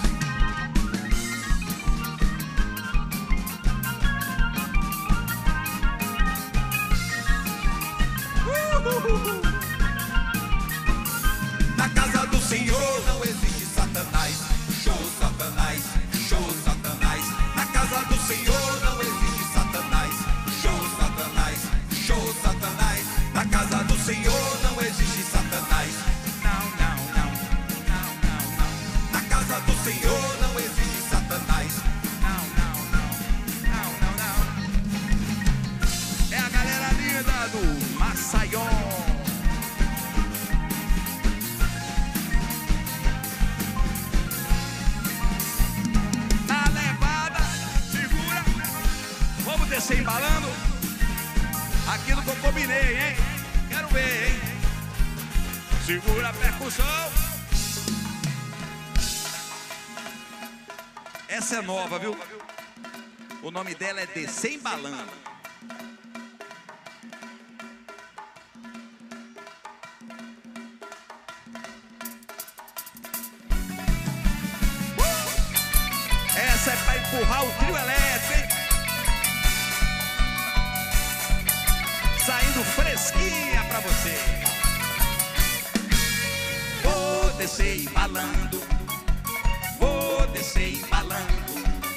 Speaker 2: Na casa do Senhor não existe Satanás. Show Satanás, show Satanás. Na casa do Senhor não existe Satanás. Show Satanás, show Satanás. Na casa do Senhor não existe Satanás.
Speaker 1: Não, não, não, não, não, não.
Speaker 2: Na casa do Senhor não existe Satanás.
Speaker 1: Não, não, não, não, não, não. É a galera linda do Maceió. Na levada, segura. Vamos descer embalando. Aquilo que eu combinei, hein? Quero ver, hein? Segura a percussão. Essa é nova, viu? O nome dela é Descer Embalando. Essa é para empurrar o trio elétrico, hein? Saindo fresquinha pra você. Vou descer embalando, vou descer embalando,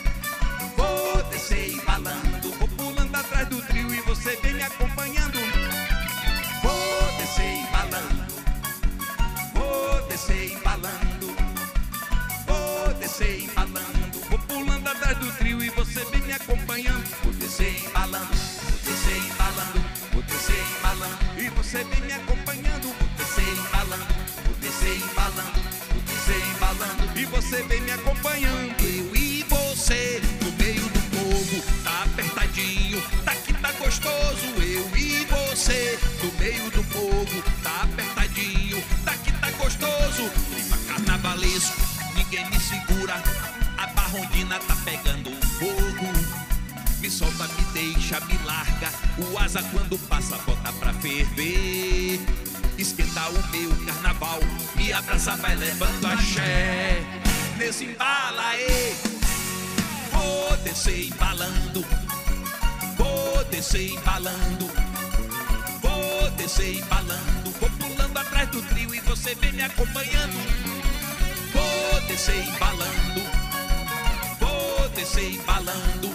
Speaker 1: vou descer embalando. Vou pulando atrás do trio e você vem me acompanhando. Vou descer embalando, vou descer embalando, vou descer embalando. Vou pulando atrás do trio e você vem me acompanhando. Vou descer embalando, vou descer embalando, vou descer embalando. E você vem me acompanhando. Vou descer embalando, vou descer embalando, vou descer embalando. E você vem me acompanhando. Eu e você no meio do povo, tá apertadinho, tá que tá gostoso. Eu e você no meio do povo, tá apertadinho, tá que tá gostoso. Clima carnavalesco, ninguém me segura. A barrondina tá pegando fogo. Me solta, me deixa, me larga. O asa quando passa bota pra ferver. Esquenta o meu carnaval, me abraça, vai levando axé. Nesse embala aí, vou descer embalando, vou descer embalando, vou descer embalando. Vou pulando atrás do trio e você vem me acompanhando. Vou descer embalando, vou descer embalando,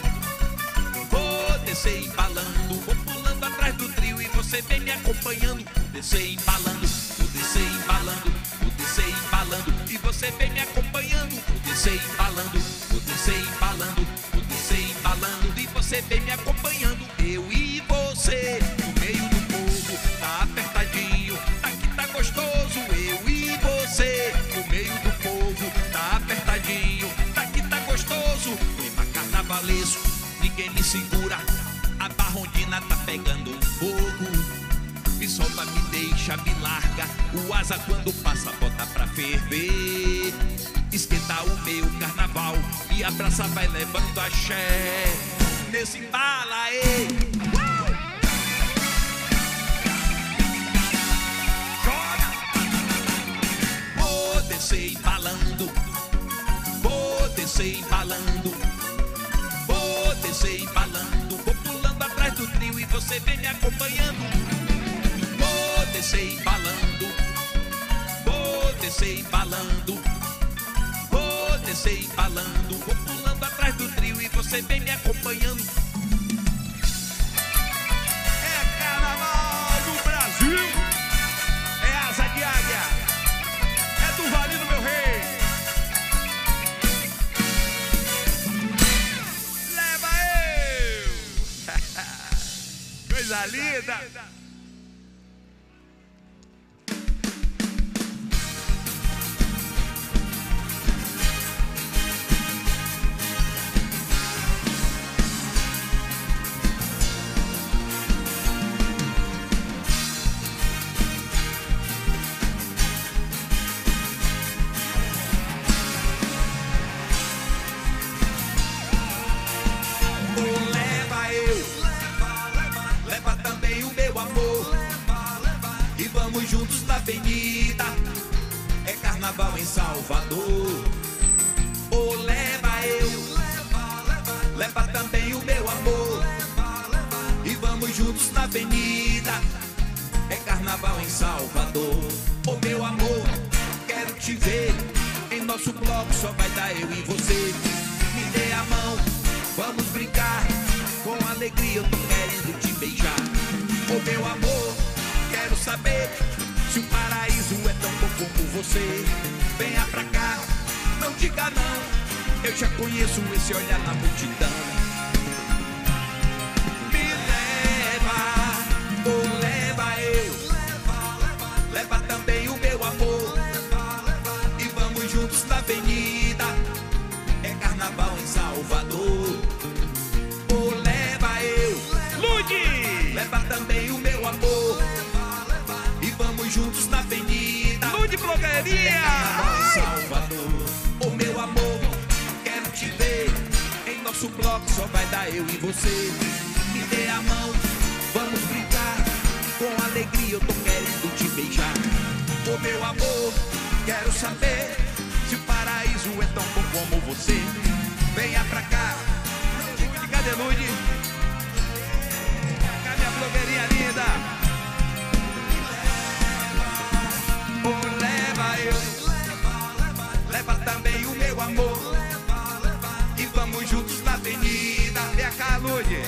Speaker 1: vou descer embalando. Vou pulando atrás do trio e você vem me acompanhando. Vou descer embalando, vou descer embalando, vou descer embalando. E você vem me acompanhando. Vou descer embalando, vou descer embalando, vou descer embalando. E você vem me acompanhando. Eu e você no meio do povo, tá apertadinho, tá que tá gostoso. Eu e você no meio do povo, tá apertadinho, tá que tá gostoso. Clima carnavalesco, ninguém me segura. A barrondina tá pegando fogo. Me solta, me deixa, me larga. O asa quando passa bota pra ferver. Esquenta o meu carnaval, me abraça, vai levando axé. Nesse embala aí, joga. Vou descer embalando, vou descer embalando, vou descer embalando. Vou pulando atrás do trio e você vem me acompanhando. Vou descer embalando, vou descer embalando, vou descer embalando. Vou pulando atrás do trio e você vem me acompanhando. É carnaval do Brasil, é asa de águia, é do Valino, meu rei. Leva eu. Coisa linda. Juntos na avenida, é carnaval em Salvador. Oh, leva eu, leva também o meu amor. E vamos juntos na avenida, é carnaval em Salvador. Oh, meu amor, quero te ver. Em nosso bloco só vai dar eu e você. Me dê a mão, vamos brincar. Com alegria eu tô querendo te beijar. Oh, meu amor, quero saber se o paraíso é tão bom como você. Venha pra cá, não diga não. Eu já conheço esse olhar na multidão. Me leva, ou leva eu. Leva também o meu amor. E vamos juntos na avenida, é carnaval em Salvador. Ou leva eu. Lude! Leva também o meu amor. Juntos na avenida, Lude Blogueirinha, Salvador. Oh, meu amor, quero te ver. Em nosso bloco só só vai dar eu e você. Me dê a mão, vamos brincar. Com alegria eu tô querendo te beijar. Ô meu amor, quero saber se o paraíso é tão bom como você. Venha pra cá. Cadê Lude? Cadê a blogueirinha linda? Oh, leva eu, leva também o meu amor. E vamos juntos na avenida. Vem cá, Lude.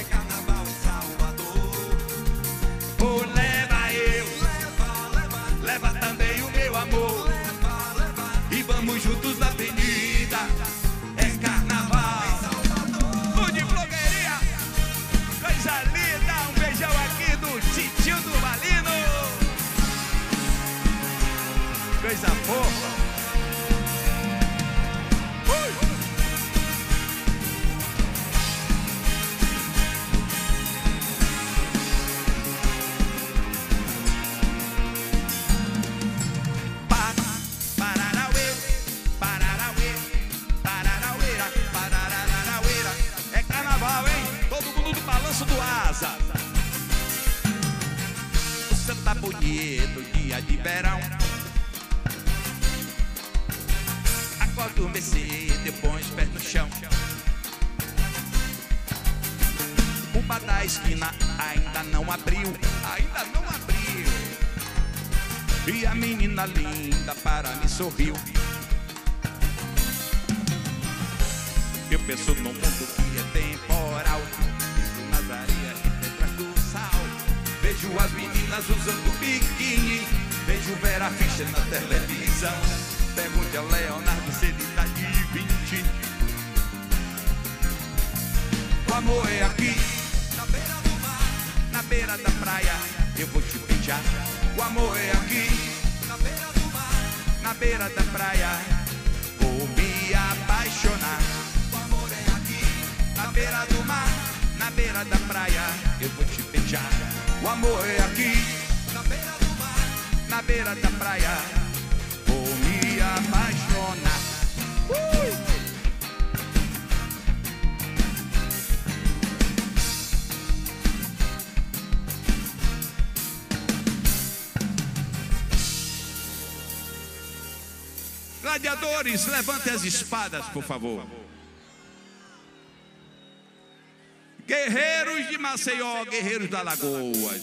Speaker 1: Oh, leva eu, leva também o meu amor. E vamos juntos na avenida. É carnaval. Lude blogueirinha, coisa linda. Um beijão aqui do titio do Valino. Coisa fofa. Do asa. Você tá bonito, dia de verão. Acorda o Mercedes, põe os pés no chão. O bar da esquina ainda não abriu. Ainda não abriu. E a menina linda para mim sorriu. Eu penso num mundo que é temporal. Nas areias e pedras do sal. Vejo as meninas usando biquíni. Vejo Vera Fischer na televisão. Pergunte ao Leonardo se ele tá de 20. O amor é aqui, na beira do mar, na beira da praia. Eu vou te beijar. O amor é aqui, na beira do mar, na beira da praia. Vou me apaixonar. O amor é aqui, na beira do mar, na beira da praia, eu vou te beijar. O amor é aqui, na beira do mar, na beira da praia, vou me apaixonar. Gladiadores, levantem as espadas, por favor. Guerreiros de Maceió, guerreiros da Lagoas.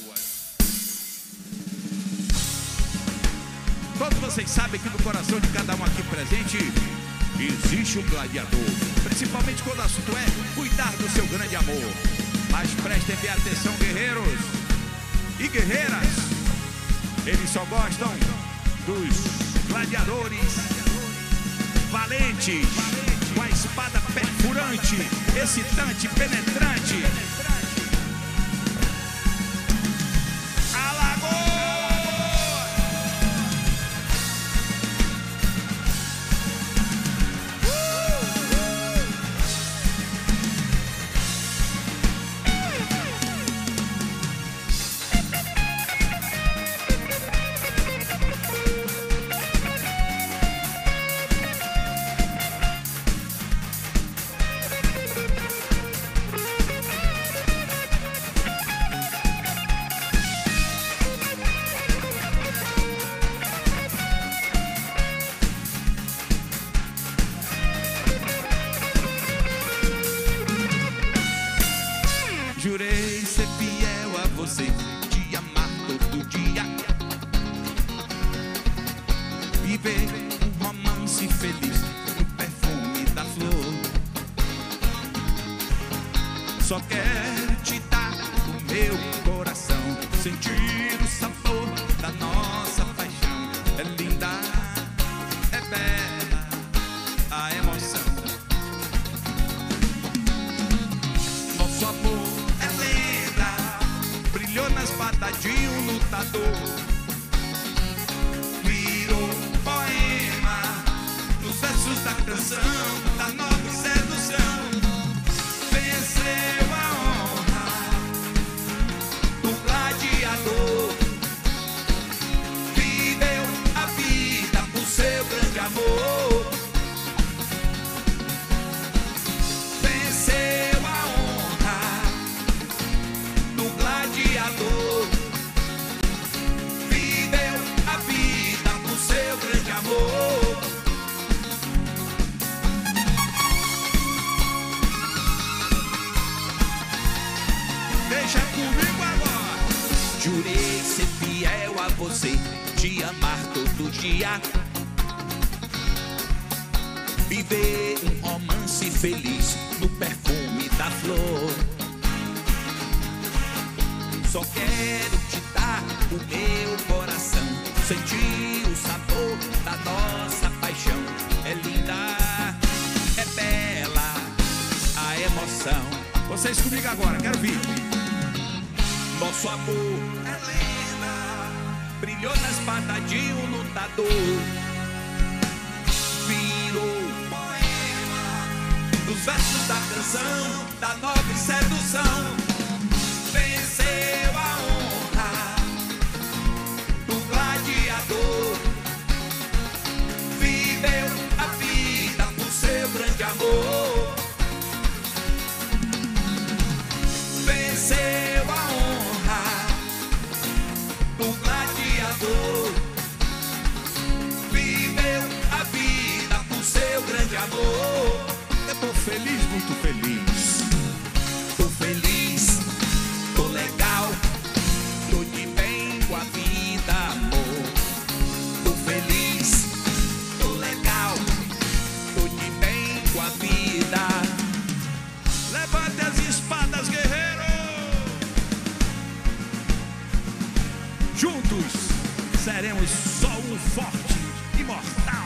Speaker 1: Todos vocês sabem que no coração de cada um aqui presente existe um gladiador. Principalmente quando o assunto é cuidar do seu grande amor. Mas prestem bem atenção, guerreiros e guerreiras. Eles só gostam dos gladiadores valentes, com a espada perfurante, excitante, penetrante. Alagoas! Jurei ser fiel a você, te amar todo dia, viver um romance feliz no perfume da flor. Só quero te dar o meu coração, sentir o sabor da nossa paixão. É linda, é bela a emoção. Nosso amor brilhou na espada de um lutador, virou poema nos versos da canção, da nova sedução. Venceu a honra do gladiador, viveu a vida por seu grande amor. Venceu a honra te amar todo dia, viver um romance feliz no perfume da flor. Só quero te dar o meu coração, sentir o sabor da nossa paixão. É linda, é bela a emoção. Vocês comigo agora, quero ver. Nosso amor é lenda, brilhou na espada de um lutador, virou poema dos versos da canção da nobre sedução. Venceu a honra do gladiador, viveu a vida por seu grande amor. Venceu a honra do gladiador, viveu a vida por seu grande amor. Eu tô feliz, muito feliz. Tô feliz, tô legal, tô de bem com a vida, amor. Tô feliz, tô legal, tô de bem com a vida. Levante as espadas, guerreiro. Juntos seremos só um forte imortal.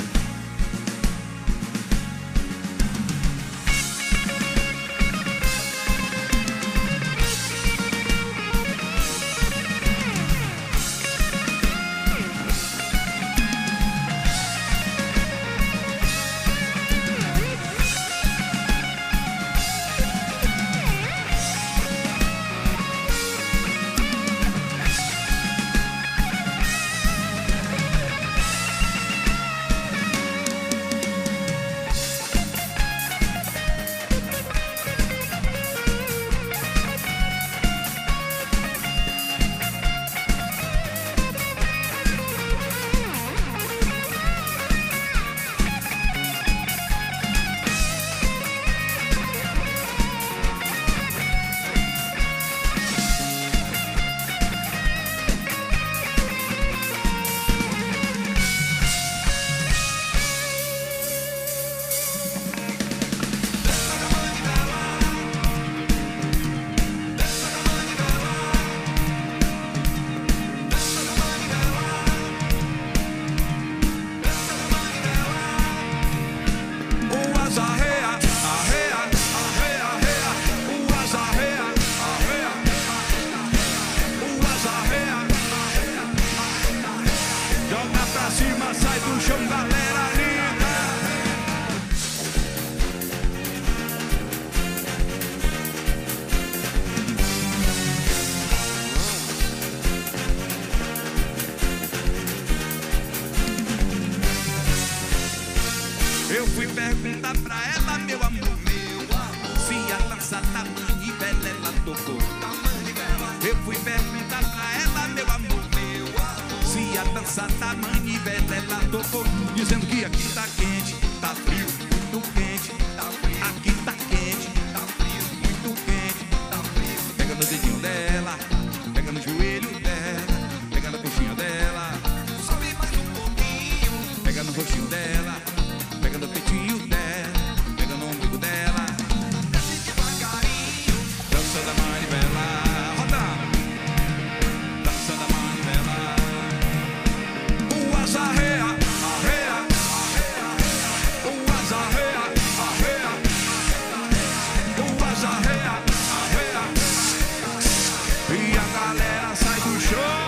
Speaker 1: Eu fui perguntar pra ela, meu amor, se a dança da manivela ela tocou. Eu fui perguntar pra ela, meu amor, se a dança da manivela ela tocou. Dizendo que aqui tá quente, tá frio, muito quente. Aqui tá quente, tá frio, muito quente, tá frio. Pega no dedinho dela, pega no joelho dela, pega na coxinha dela, sobe mais um pouquinho. Pega no rostinho dela, pega no peitinho dela, pega no umbigo dela, desce devagarinho. Dança da manivela, roda. Dança da manivela. O azarreia, arreia, o azarreia, arreia, o azarreia, arreia. E a galera sai do show.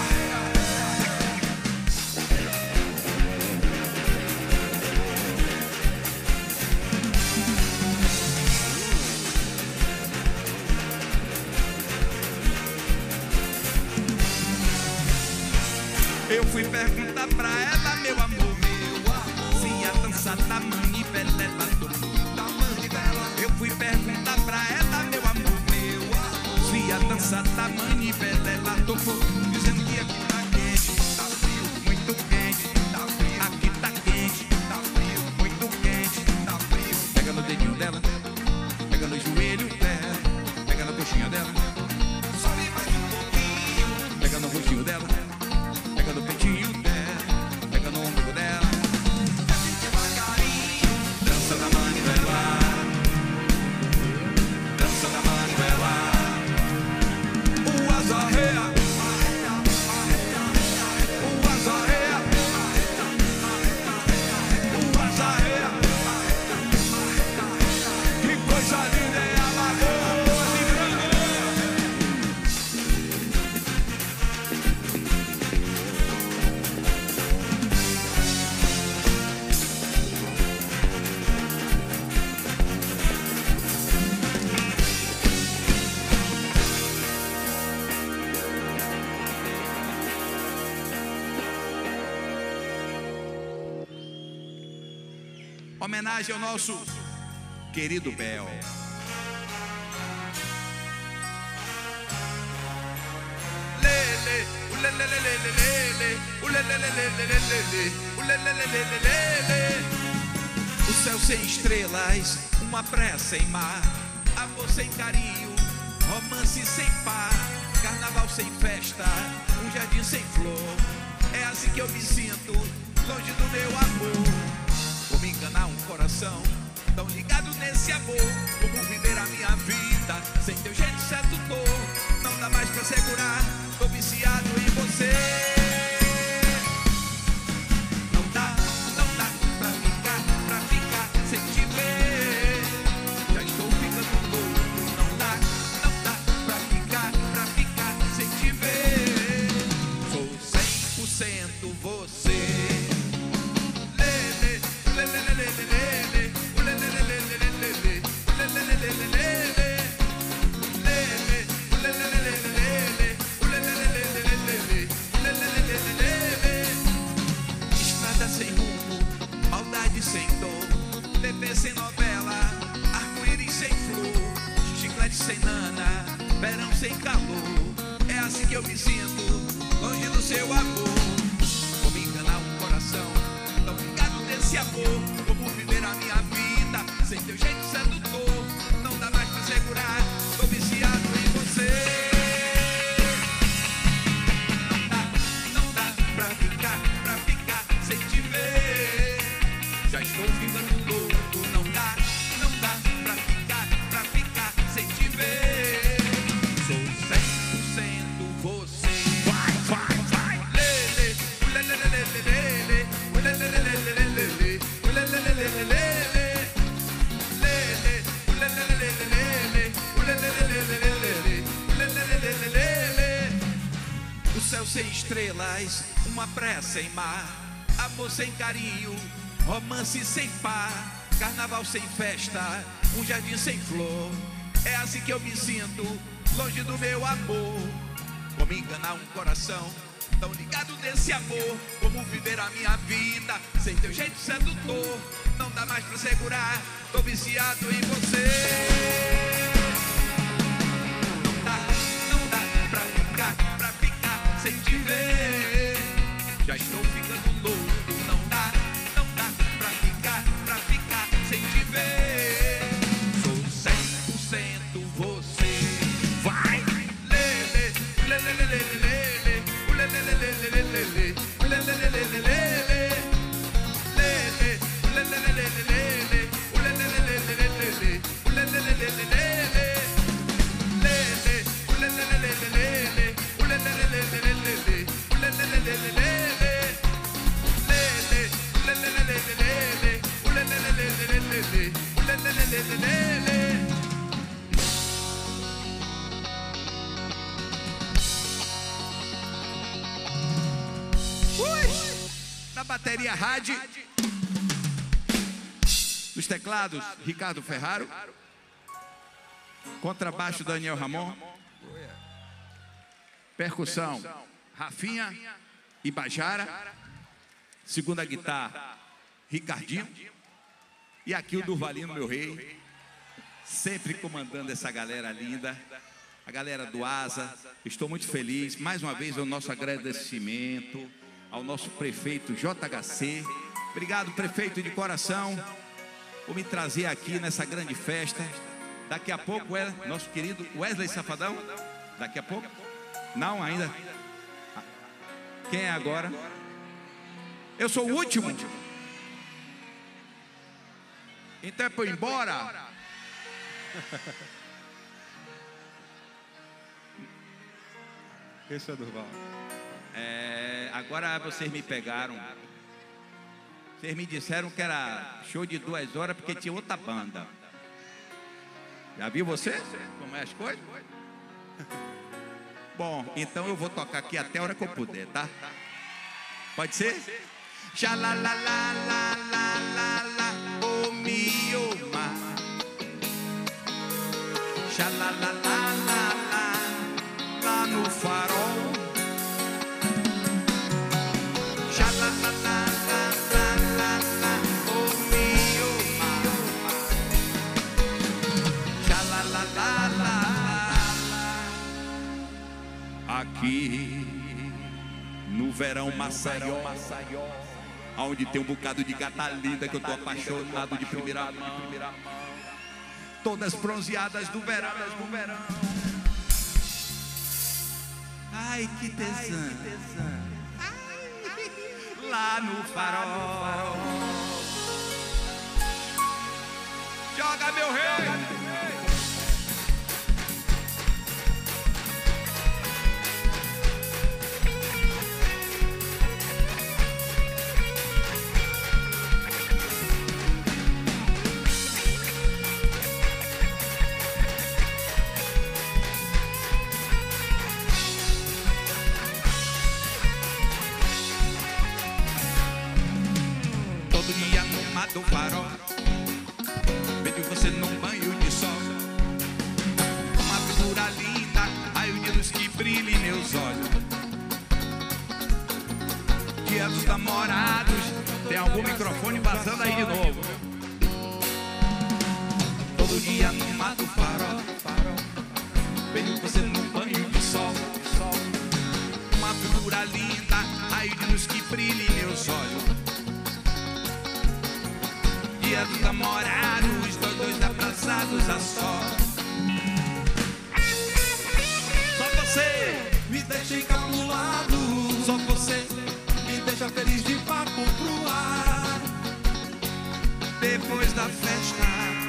Speaker 1: Eu fui perguntar pra ela, meu amor, se a dança da manivela ela tocou. Eu fui perguntar pra ela, meu amor, se a dança da manivela ela tocou. Dizendo que aqui tá quente, tá frio, muito quente, tá frio. Aqui tá quente, tá frio, muito quente, tá frio. Pega no dedinho dela, pega no joelho dela, pega na coxinha dela, sobe mais um pouquinho. Pega no rostinho dela, pega no peitinho Homenagem ao nosso querido Bel. O céu sem estrelas, uma praia sem mar, amor sem carinho, romance sem par, carnaval sem festa, um jardim sem flor. É assim que eu me sinto, longe do meu amor. Como enganar um coração tão ligado nesse amor? Como viver a minha vida sem teu jeito sedutor? Não dá mais pra segurar, tô viciado em você. Não dá pra ficar sem te ver. Já estou ficando louco. Não dá pra ficar sem te ver. Sou 100% você. Estrada sem rumo, maldade sem dor, TV sem novela, arco-íris sem flor, chiclete sem nana, verão sem calor. É assim que eu me sinto, longe do seu amor. Como enganar um coração tão ligado nesse amor? Como viver a minha vida sem teu jeito sedutor? Não dá mais pra segurar, tô viciado em você. Não dá pra ficar sem te ver. Já estou ficando louco. Não dá pra ficar sem te ver. Sou 100% você. Vai. Lele, ulelelelelele, ulelelelelele, ulelelelelele, lele, ulelelelelele, ulelelelelele, ulelelelelele. O céu sem estrelas, uma praia sem mar, amor sem carinho, romance sem par, carnaval sem festa, um jardim sem flor. É assim que eu me sinto, longe do meu amor. Como enganar um coração tão ligado nesse amor? Como viver a minha vida sem teu jeito sedutor? Não dá mais pra segurar, tô viciado em você. Não dá pra ficar sem te ver. Já estou ficando louco. Não dá pra ficar sem te ver. Sou 100% você. Vai! Lele, ulelelelelele, ulelelelelele, ulelelelelele, lele, ulelelelelele, ulelelelelele, ulelelelelele, lele, ulelelelelele, ulelelelelele, ulelelelelele, lele, ulelelelelele, ulelelelelele, ulelelelelele. Na bateria rádio, nos teclados, Ricardo Ferraro. Contrabaixo, Daniel Ramon. Percussão, Rafinha e Bajara. Segunda guitarra, Ricardinho. E aqui o Durvalino, meu rei, sempre comandando essa galera linda. A galera do Asa. Estou muito feliz. Mais uma vez, o nosso agradecimento ao nosso prefeito JHC. Obrigado, prefeito, de coração, por me trazer aqui nessa grande festa. Daqui a pouco, nosso querido Wesley Safadão. Daqui a pouco? Não, ainda. Quem é agora? Eu sou o último. Então é para eu ir embora.
Speaker 4: Esse é Durval.
Speaker 1: Agora vocês me pegaram. Vocês me disseram que era show de 2 horas porque tinha outra banda. Já viu você? Como é as coisas? Bom, então eu vou tocar aqui até a hora que eu puder, tá? Pode ser? Xalalalalalalala, o mioma. Xalalalala, lá no farol. Xalalalala, o mioma. verão Maceió, onde tem um bocado de gata linda que eu tô apaixonado de primeira mão. Todas bronzeadas do verão. Ai, que tesão. Lá no farol. Joga, meu rei. Todo dia no mar do farol, vejo você num banho de sol, uma figura linda, raio de luz que brilha em meus olhos. Dia dos namorados, tem algum microfone vazando aí de novo. Todo dia no mar do farol, vejo você num banho de sol, uma figura linda, raio de luz que brilha em meus olhos. Dia dos namorados, dois abraçados a só. Só você
Speaker 2: Me deixa encabulado,
Speaker 1: só você
Speaker 2: me deixa feliz de papo pro ar.
Speaker 1: depois da festa.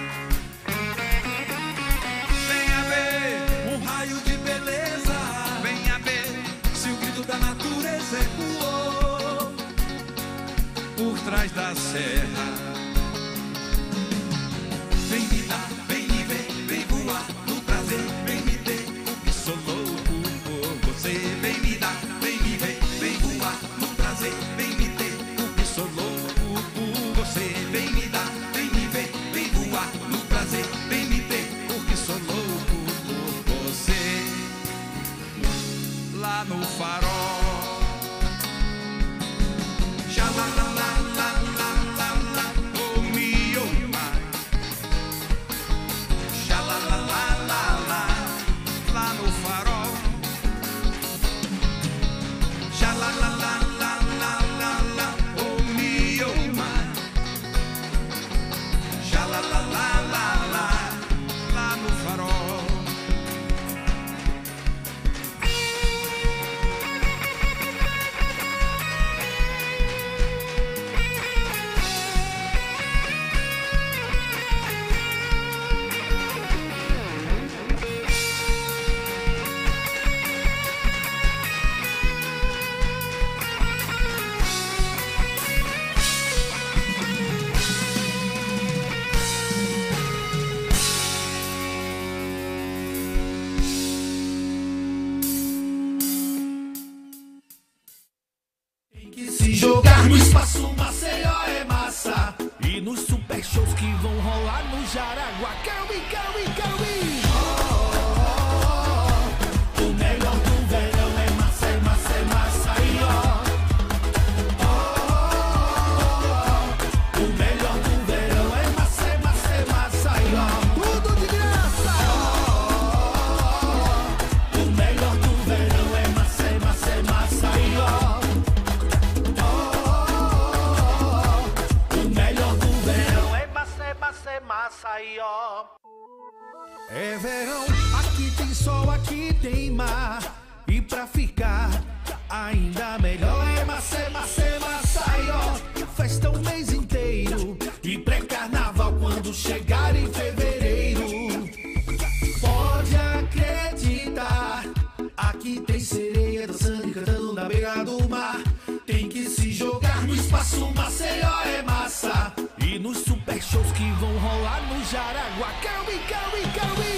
Speaker 1: Venha ver
Speaker 2: Um raio de beleza,
Speaker 1: venha ver
Speaker 2: se o grito da natureza ecoou
Speaker 1: por trás da serra.
Speaker 2: Vem me dar, vem me ver, vem voar no prazer, vem me ter,
Speaker 1: Que sou louco por você.
Speaker 2: vem me dar, vem me ver, vem voar no prazer, vem me ter,
Speaker 1: Que sou louco por você.
Speaker 2: vem me dar, vem me ver, vem voar no prazer, vem me ter,
Speaker 1: Porque sou louco por você. Lá no farol.
Speaker 2: xalalalala,
Speaker 1: Oh, me, oh, my. Xalalalala. Lá no farol.
Speaker 2: xalalalala,
Speaker 1: Oh, me, oh, my. Xalalalala. Lá no farol.
Speaker 2: que se jogar no espaço, Maceió é massa. E nos super shows que vão rolar no Jaraguá. Quero ir, quero ir, quero ir. O melhor do verão é massa, é massa, é massa. E o melhor do verão é massa, é massa, é massa. E tudo de graça. O melhor do verão é massa, é massa, é massa. E o melhor do verão é massa, é massa, é massa. E é verão, aqui tem sol, aqui tem mar. E pra ficar ainda melhor é massa, é massa, é massa. E festa o mês inteiro. E pré-carnaval quando chegar em fevereiro. Pode acreditar, aqui tem sereia dançando e cantando na beira do mar. Tem que se jogar no espaço, Maceió é massa. E nos super shows que vão rolar no Jaraguá. Quero ir, quero ir, quero ir.